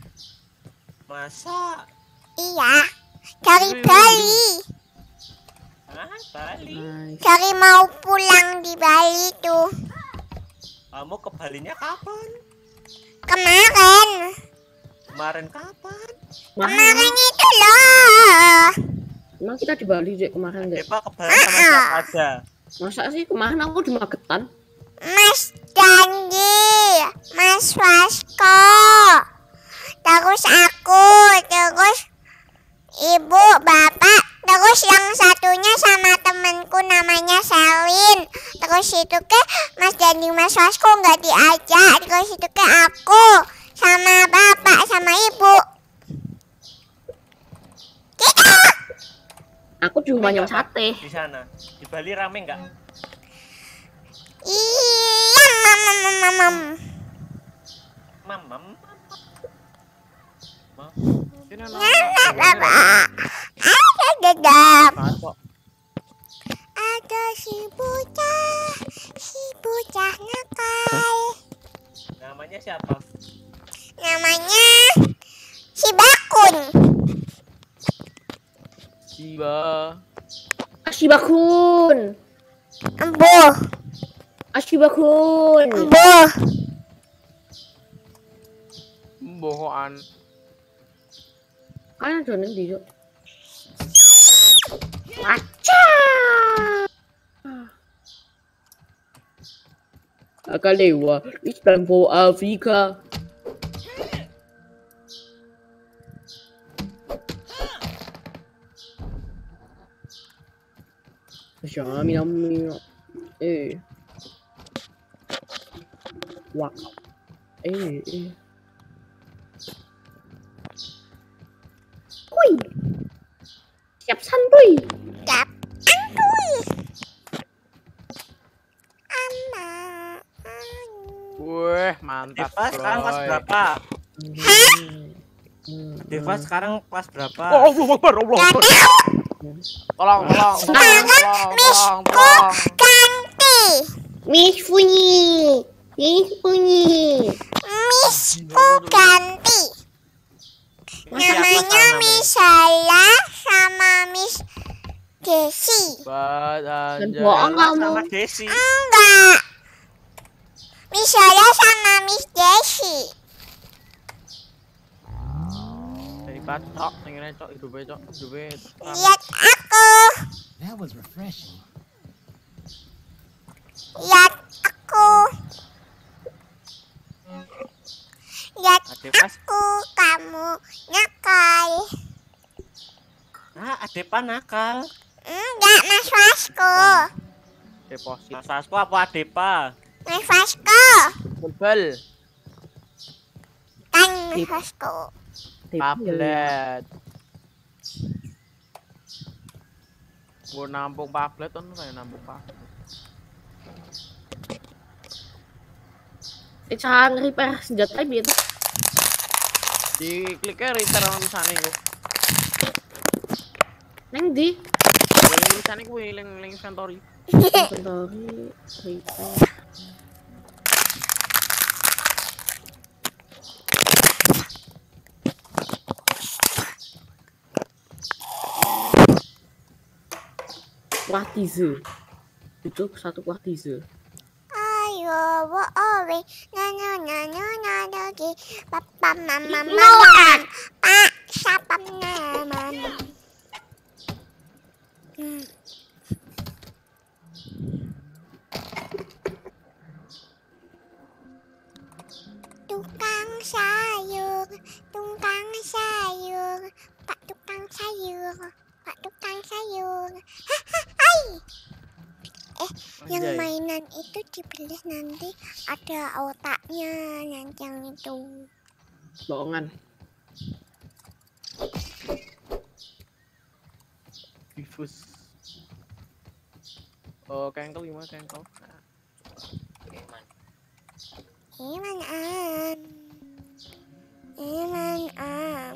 Masa? Iya. Dari Bali. Hah? Bali? Nice. Dari mau pulang di Bali tuh. Kamu ke Balinya kapan? Kemarin. Kemarin kapan? Kemarin itu loh. Emang kita di Bali Dek, kemarin deh. Deva ke Bali sama siapa aja? Masa sih kemarin aku di Magetan. Mas Dandi, Mas Wasko, terus aku, terus ibu, bapak, terus yang satunya sama temenku namanya Selin. Terus itu ke Mas Dandi, Mas Wasko nggak diajak. Terus itu ke aku sama bapak sama ibu. Gitu. Aku di rumah yang sate. Di sana. Di Bali rame nggak? Iya, mam, mam, mam, mam. Mamam. Sini no. Ada dedap. Kok. Ada si bocah, si bocah nakal. Namanya siapa? Namanya si bakun. Siba. Ashibakun. Embuh, Ashibakun. embuh. Bohongan. Kan ada ning ndi, Cuk? Acha. Akalewa, it's time for Africa. Shami nami. Eh. Wah. Eh, eh. Woi. Siap santuy. Dap, antui. Ama. Wih, mantap. Deva sekarang kelas Bro. berapa? Hmm. Deva sekarang kelas berapa? Oh, Allah Akbar, Allah Akbar. Tolong, tolong, tolong, tolong, tolong, tolong. Ganti. Miss Funyi. Miss Funyi. Missku ganti. Mas siapa Namanya sekarang Miss Salah sama Miss Desi. Bat Dan anjay. bohong kamu. Sama Desi. Enggak. Miss Salah sama Miss Desi. hebat, cok. Sing ngene cok, hidupe cok, hidupe. Lihat aku. That was refreshing. Lihat aku. Lihat Ade pas. aku, kamu nakal. Ah, Adepa nakal. Enggak, Mas Vasco. Deposit. Mas Vasco apa Adepa? Mas Vasco. Bebel. Kan Mas Vasco. Tablet. Gua nampung tablet kan saya nampung tablet. Eh, cara repair senjata piye tuh? Di kliknya repair ono tulisane kok. Neng di Yang tulisane kuwi ling ling inventory. inventory repair. Quartize. Itu satu quartize. Ayo, wo owe, nana nana nana gi, papa mama mama, pak siapa nama? Hmm. Tukang sayur, tukang sayur, pak tukang sayur, pak tukang sayur. Hai. Eh, yang Anjay. mainan itu dibeli nanti ada otaknya yang yang itu. Bohongan. Diffus. Oh, kengkel gimana kengkel? Nah, Iman. Iman am, iman am.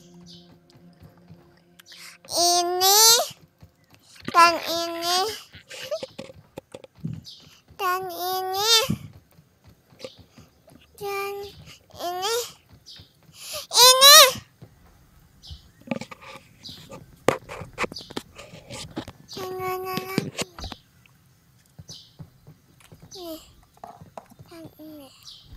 Ini dan ini dan ini dan ini ini. Jangan lagi. Nih, dan ini.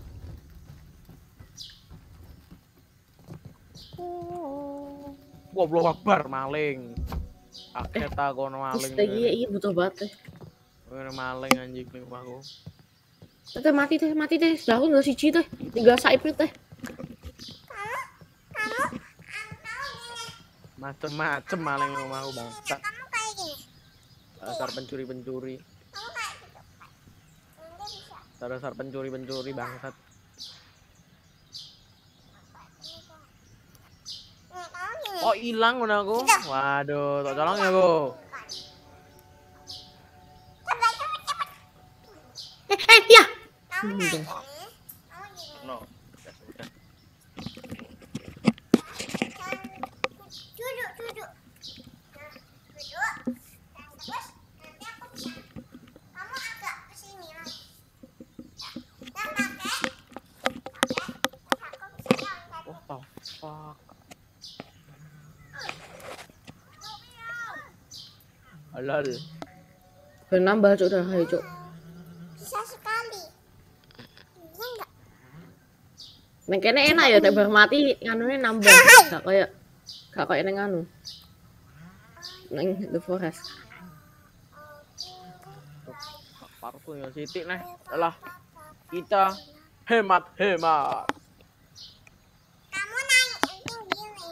Goblok akbar maling. Kaget ta kono maling. Lagi iya butuh banget teh. Ini maling anjing ning omahku. Teh mati teh, mati teh. Lah aku nggak siji teh. Tinggal saiprit teh. Macem-macem maling ning omahku bangsat. Kamu kayak gini. Dasar pencuri-pencuri. Kamu kayak gitu. Nanti bisa. Dasar pencuri-pencuri bangsat. Nih, kamu gini. Oh, hilang ngono aku. Waduh, tak colong ya, Bu. Coba, coba, coba. Eh, eh, ya. Kamu Hmm, kayak dong. gini. Kamu gini. No. Udah, udah. Duduk, duduk. Nah, duduk. Dan terus nanti aku bisa. Kamu agak kesini lagi. Ya. Dan pakai. Pakai. Terus aku bisa jalan satu. What the fuck? Halal. Ben nambah cuk dah, ayo cuk. Bisa sekali. Iya enggak? Neng kene enak ya nek bar mati nganune nambah. Gak kayak gak kayak neng anu. Neng The Forest. Parku ya sitik nih. Alah. Kita hemat-hemat. Kamu naik itu gini.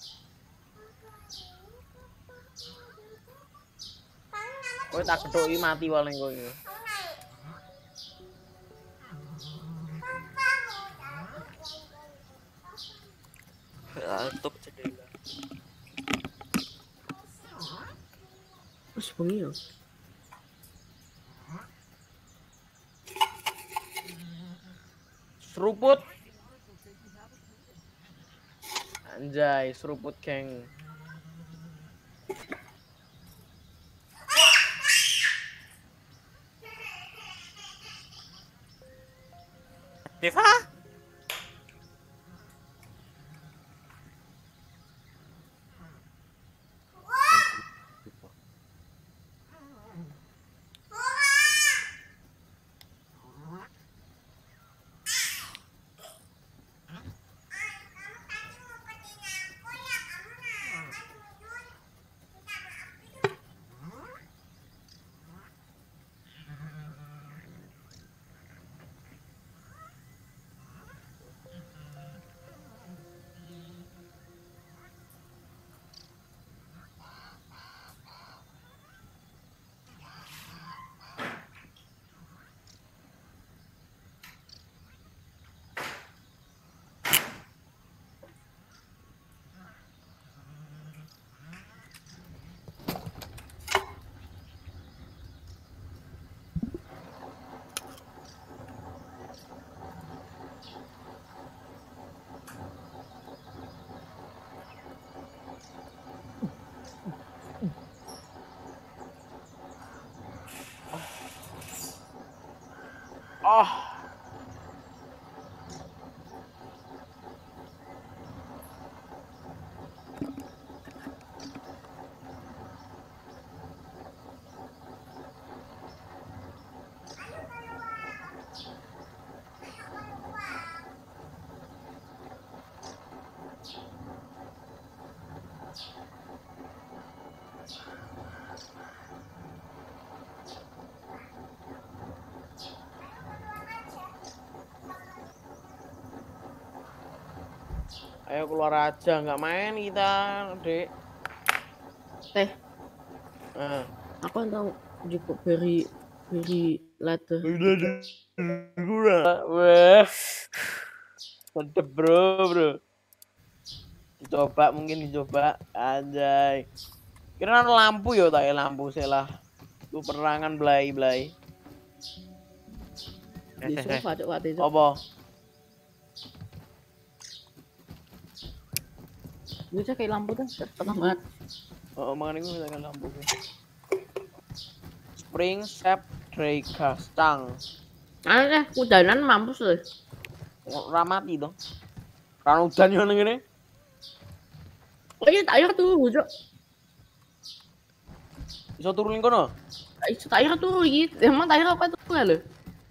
Kamu nama Kowe tak kethoki mati paling kowe. kamu naik. Papamu Tutup jendela. Wes bengi yo. Seruput. Anjay, seruput geng. Deva? kamu tadi ngumpetin aku ya. Ayo keluar aja, nggak main kita, Dek. Teh, Nah. aku kan tahu cukup beri beri ladder. Udah kurang. Wah. Mantep bro, bro. Dicoba mungkin dicoba anjay. Kira lampu yo tak lampu selah. Lu perangan belai-belai. Di sofa cok waktu itu. Apa? Ini kayak lampu tuh tengah banget. Oh, makanya gue misalkan lampu. Spring Sap Drake Stang. Ada deh, udanan mampus loh. Ramati dong. Kan udan yo ngene. Oh iya, tak air tuh, cok. Bisa turunin kono? Tak air tuh gitu. Emang tak air apa tuh nggak lo?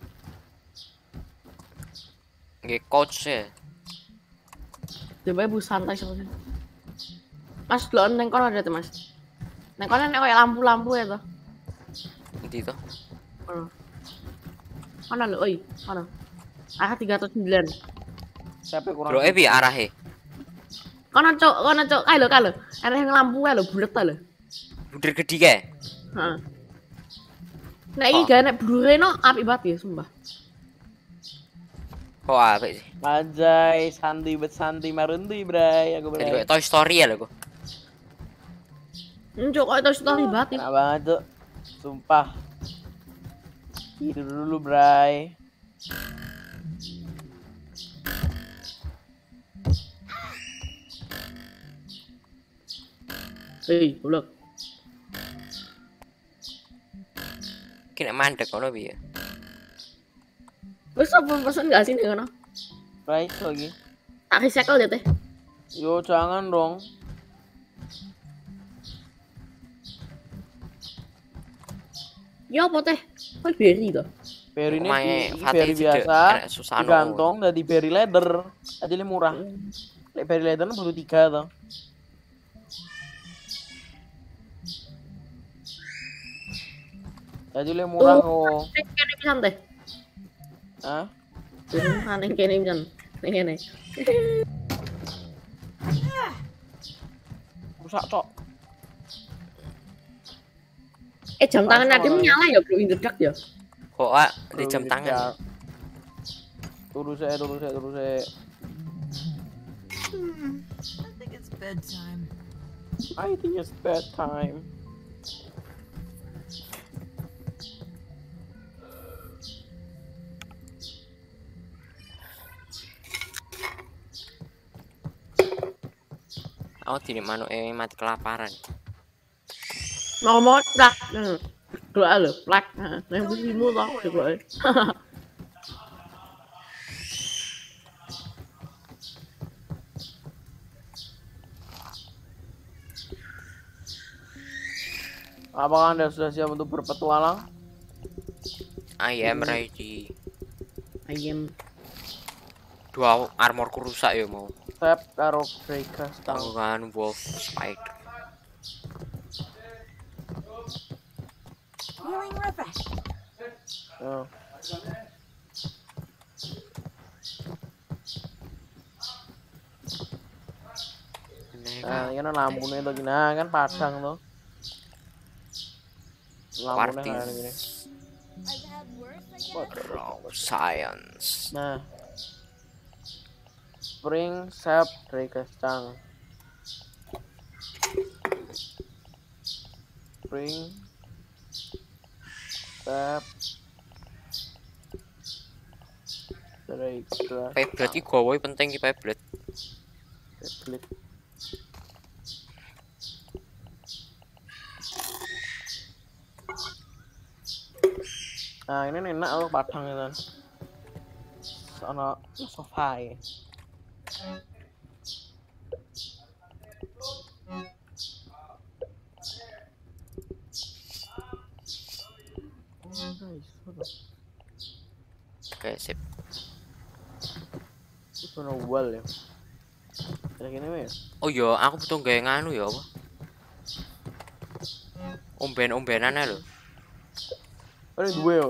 Nggih coach ya. Coba ibu santai sama Mas, lo neng kono ada tuh mas. Neng kono neng kayak lampu-lampu ya tuh. Endi to? Kono. Kono lo, oi, kono. Arah tiga ratus sembilan. Siapa kurang? Bro e piye arahe? Kono cok, kono cok, kae lo, kae lo. Ada yang lampu kae lo, bulet ta lo. Budir gede kae. Heeh. Nek iki gak nek blure no apik banget ya, sumpah. Kok apik sih? Anjay, santai bet santai marunti, bray. Aku Jadi bray. kayak Toy Story ya lho kok. Cok, kok itu story banget ya. Enak banget, Cuk. Sumpah. Tidur dulu, bray. Hei, ulek. Ki nek mandek ngono piye? Wes apa pesan gak sih nih kono? Bray, lagi. Tak recycle deh teh. Yo, jangan dong. Ya apa teh? Kok beri tuh? Berry ini Omahe iki Fatih berry Jide, biasa, enak susah no. digantong dari berry leather. Jadi ini murah. Lek berry leather baru tiga tuh. Jadi ini murah Oh. kok. Kene pisan teh. Hah? Pisan ning kene pisan. Ning kene. Rusak, Cok. Eh jam tangan Nadim nyala ya bro injedak ya. Kok ah di jam tangan. Turu saya, turu saya, turu saya. I think it's bedtime. I think it's bedtime. Aku dini manuke mati kelaparan. Mau mau plak. Keluar lo, plak. Nang busimu toh keluar. Apakah Anda sudah siap untuk berpetualang? I am ready. Ayam. Dua armorku rusak ya mau. Tap karo breaker stang. Tanggungan wolf spider. Feeling refreshed. Oh. Nah, ini kan lampunya tuh gini, nah, kan padang tuh. Lampunya Party. kayak gini. Raw science. Nah. Spring Sap Drake Stang. Spring Sap Drake Stang. Peblet iki gawe penting iki peblet. Klik. Nah, ini enak loh padang itu. Sono sofa ya. Oke, sip. Sono wall ya. Kayak gini ya. Oh iya, aku butuh gawe nganu ya apa? Omben-ombenane lho. Oh, ini dua yo.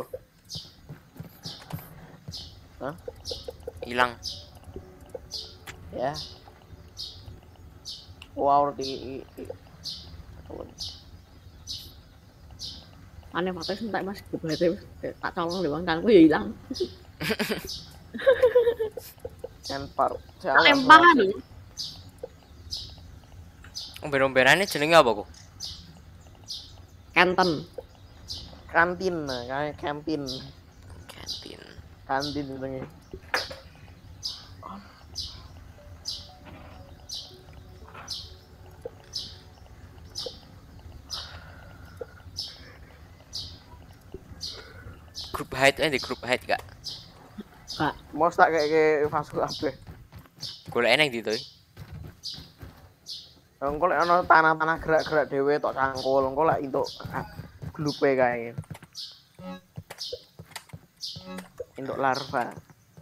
Hah? Hilang. Ya. Wow, di Aneh pakai sentak mas grup H T tak colong deh bang kan gue hilang. Empar. Empahan nih. Omben-ombenane jenenge apa kok? Kanten. Kantin, kayak kantin. Kantin. Kantin jenenge. Grup hide eh di grup hide gak? Kak. Mau tak kayak kayak Vasco apa? Golek nang ndi to? Engko lek ana tanah-tanah gerak-gerak dhewe tok cangkul, engko lek entuk glupe kae. Entuk larva.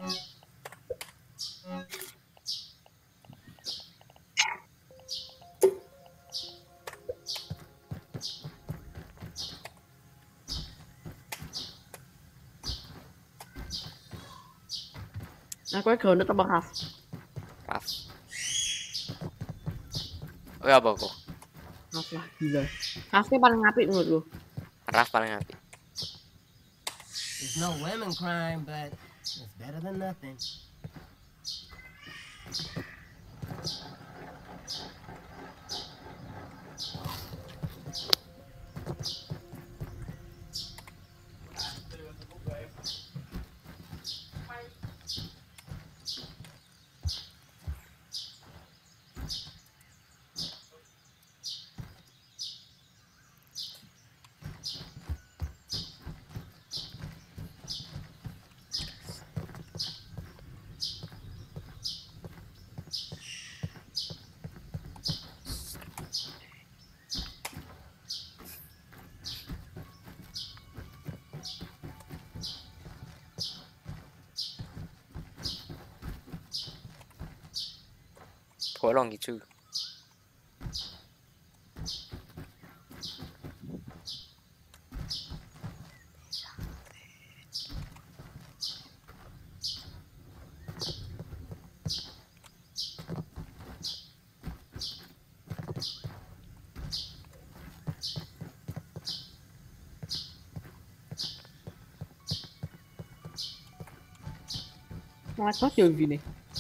Nah, kowe gawe apa Raf? Raf. Oh ya apa kok? Raf lah gila. Rafnya paling apik menurut lu. Raf paling apik. There's no women crime, but it's better than nothing. Bolong gitu. Semangat banget ya gini.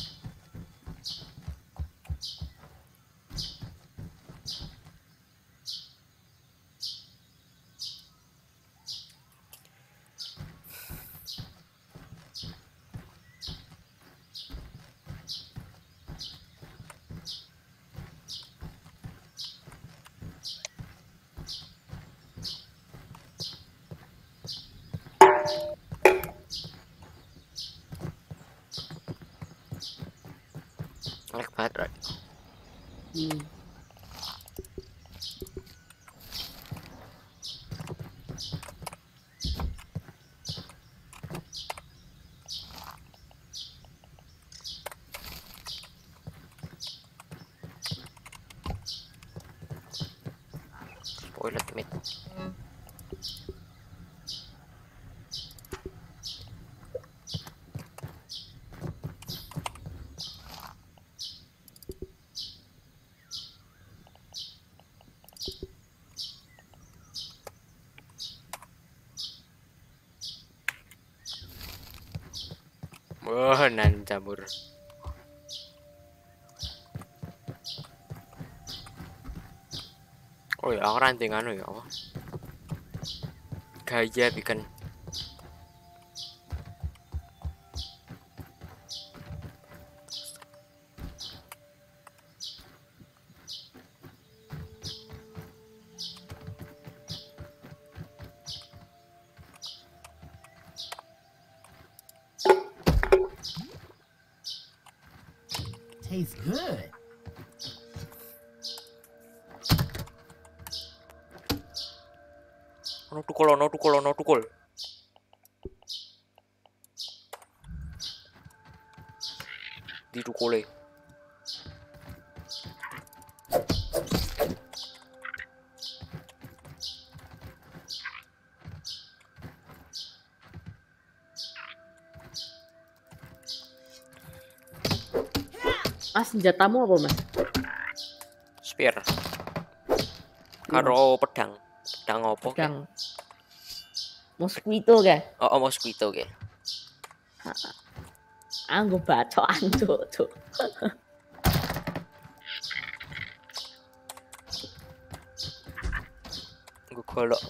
Enak banget, right? Hmm. Spoiler mid. Wah, nan jamur. Oh ya, aku ranting anu ya apa? Gaya bikin. Tastes good. Ono tukul, ono tukul, ono tukul. Di tukule. Ah, senjatamu apa mas? spear. Karo pedang. Pedang opo? Ki? Pedang. Mosquito ke? Oh, oh mosquito ke. Anggo bacokan cuk, cuk. Gue golok.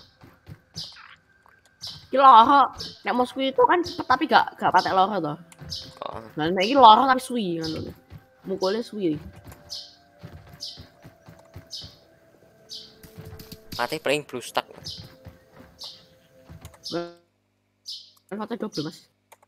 Iki loro. Nek mosquito kan cepet tapi gak gak patek loro to. Oh. Lah nek iki loro tapi suwi ngono. Mukule suwi. Mati paling blue stack. Kan mati double, Mas.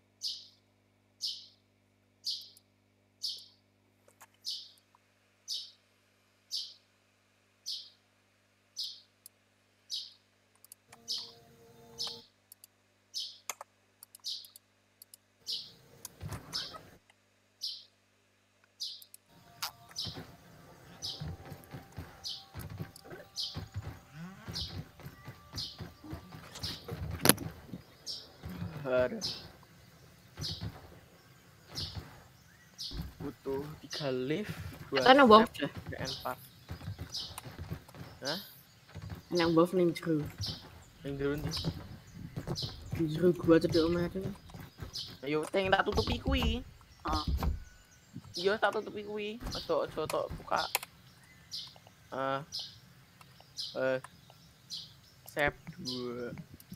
Aduh. Butuh tiga lift, dua Katanya bom. step, tiga empat. Hah? Yang buff ning jero. Yang dulu nih. Di jero gua cedek omah itu. Ayo, teng tak tutupi kuwi. Ah. Iya, tak tutupi kuwi. Ojo ojo tok buka. Ah. Eh. Sep dua.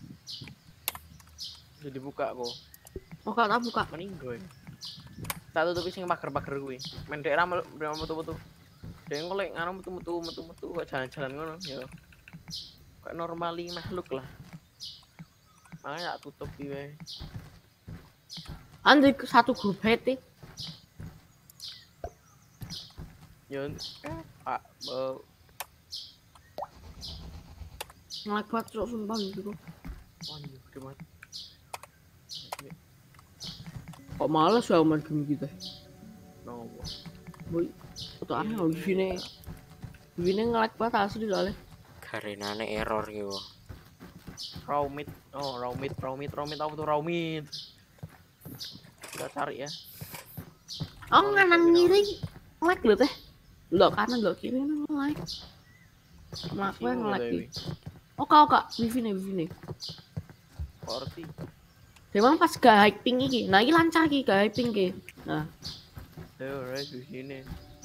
Jadi buka kok. Oh, gak tak buka. Meninggal. Tak tutupi sing pager-pager kuwi. Men dek ra metu-metu. Dek golek ngono metu-metu metu-metu kok jalan-jalan ngono ya. Kayak normali makhluk lah. Makanya tak tutup wae. Andi satu grup hate. Ya eh Pak, eh, Ngelak banget cuk sumpah gitu. waduh, gede banget. Kok males ya main game gitu. No. Boy, foto aneh loh wifi-ne. Wifi-ne ngelak banget asli soalnya. Karenane error gitu. Raw meat. Oh, raw meat, raw meat, raw meat apa tuh raw meat? Kita cari ya. Oh, kanan kiri ngelak lho teh. Lo kanan lo kiri ngelak. Ngelak banget ngelak iki. Oh, kau kak, wifi-ne wifi-ne. Korti. Memang pas gak hyping iki. Nah, iki lancar iki gak hyping iki. Nah, Ayo, right di sini.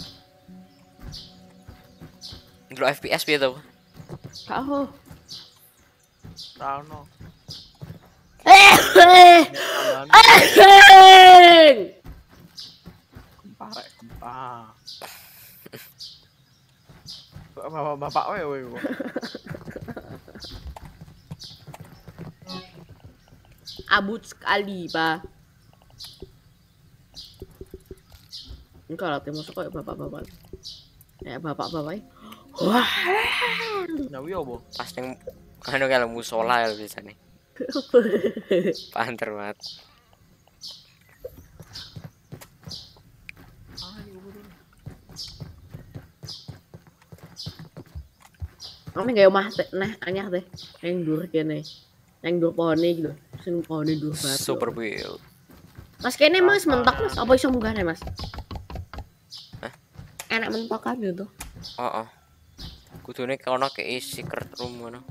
Dulu F P S piye to? kau. Rano. Eh, eh, eh. Gempa rek, gempa. Bapak-bapak wae wae. Abut sekali, Pak. Enggak lah, masuk kayak bapak-bapak. Kayak bapak-bapak. Wah. Nyawi opo? Pas ning anu kalau musola ya biasane. Panter banget. Kami kayak omah teh, nah anyar teh. Yang dur kene. Yang dur pohon gitu. Sing pohon dur batu. Super build. Mas kene Mas mentok Mas, apa iso munggah nih Mas? Hah? Enak mentok kan gitu. Oh, oh. Kudune kono kei secret room ngono.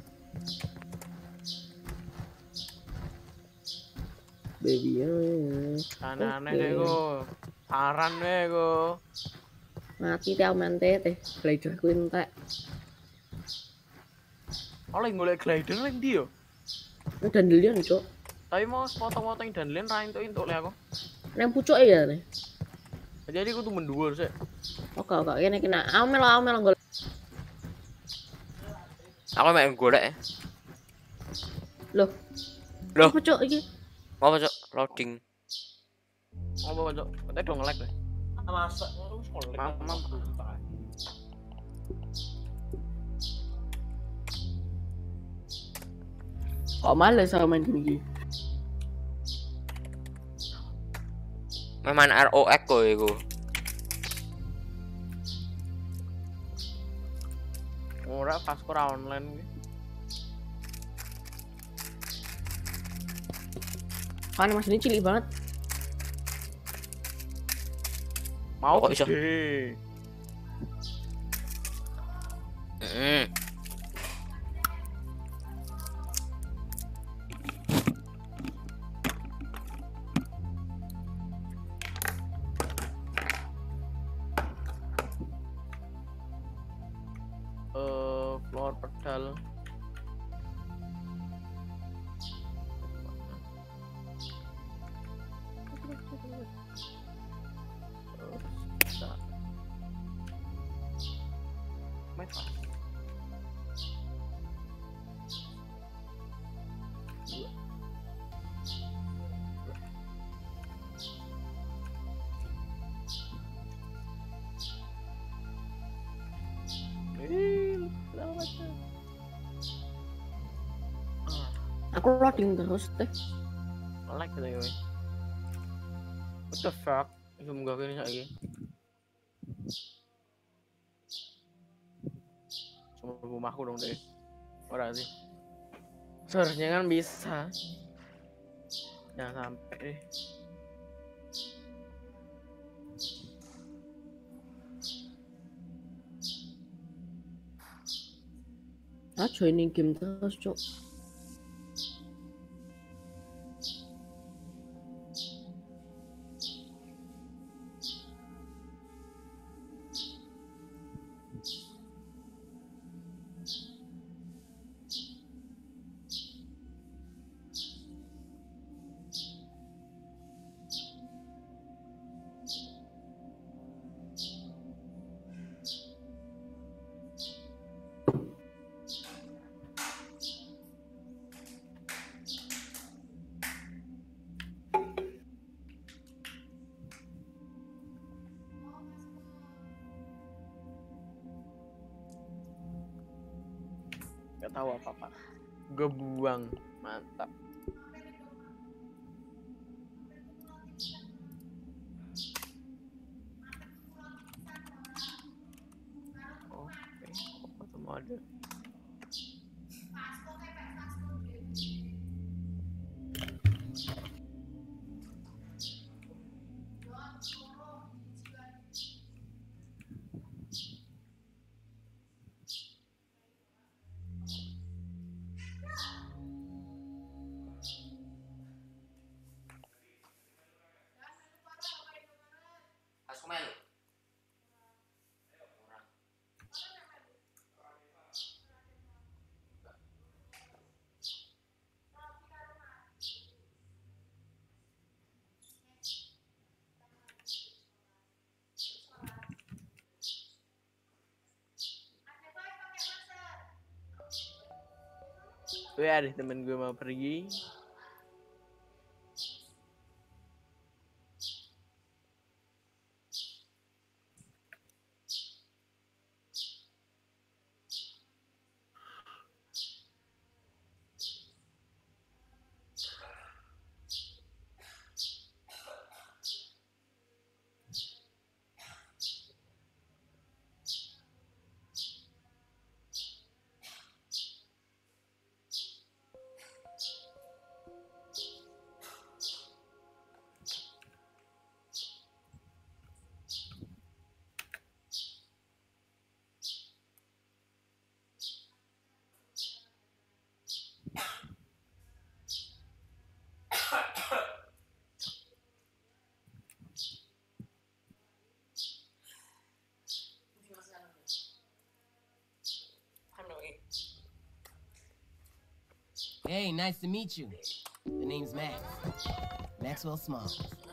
Baby ya. Aneh-aneh deh go. Aran deh go. Mati teh mente teh. Glider ku entek. Oh, lagi golek glider lagi ndi yo? Udah delian, Cuk. Tapi mau foto-foto yang danlen ra entuk-entuk le aku. Nang pucuk ya nih. Jadi aku tuh menduur sih. Oke, oke, kene kena amel amel golek. Aku main golek ya. Loh. Loh. Pucuk iki. Apa cok loading? Apa cok? Katanya dong nge-lag deh. Masa lu sekolah. Mam, mam. Kok males sama main game iki? Memang R O X kok iku. Ora pas ora online iki. Kan Mas ini cilik banget. Mau Kok iso? gede. Mm. Eh, floor pedal. Bisa. Main pas. Dua. Ih, lawatnya. Ah, Aku loading terus teh. like gitu ya. What the fuck? Zoom gak ini lagi. Cuma rumahku dong deh. Ora sih. Seharusnya kan bisa. Jangan sampai deh. Ah, joining game terus, Cuk. Gak tahu apa-apa. Gue buang. Mantap. Oke, kok ketemu ada. Aku melu. Gue ada temen gue mau pergi. Hey, nice to meet you. The name's Max. Maxwell Smalls.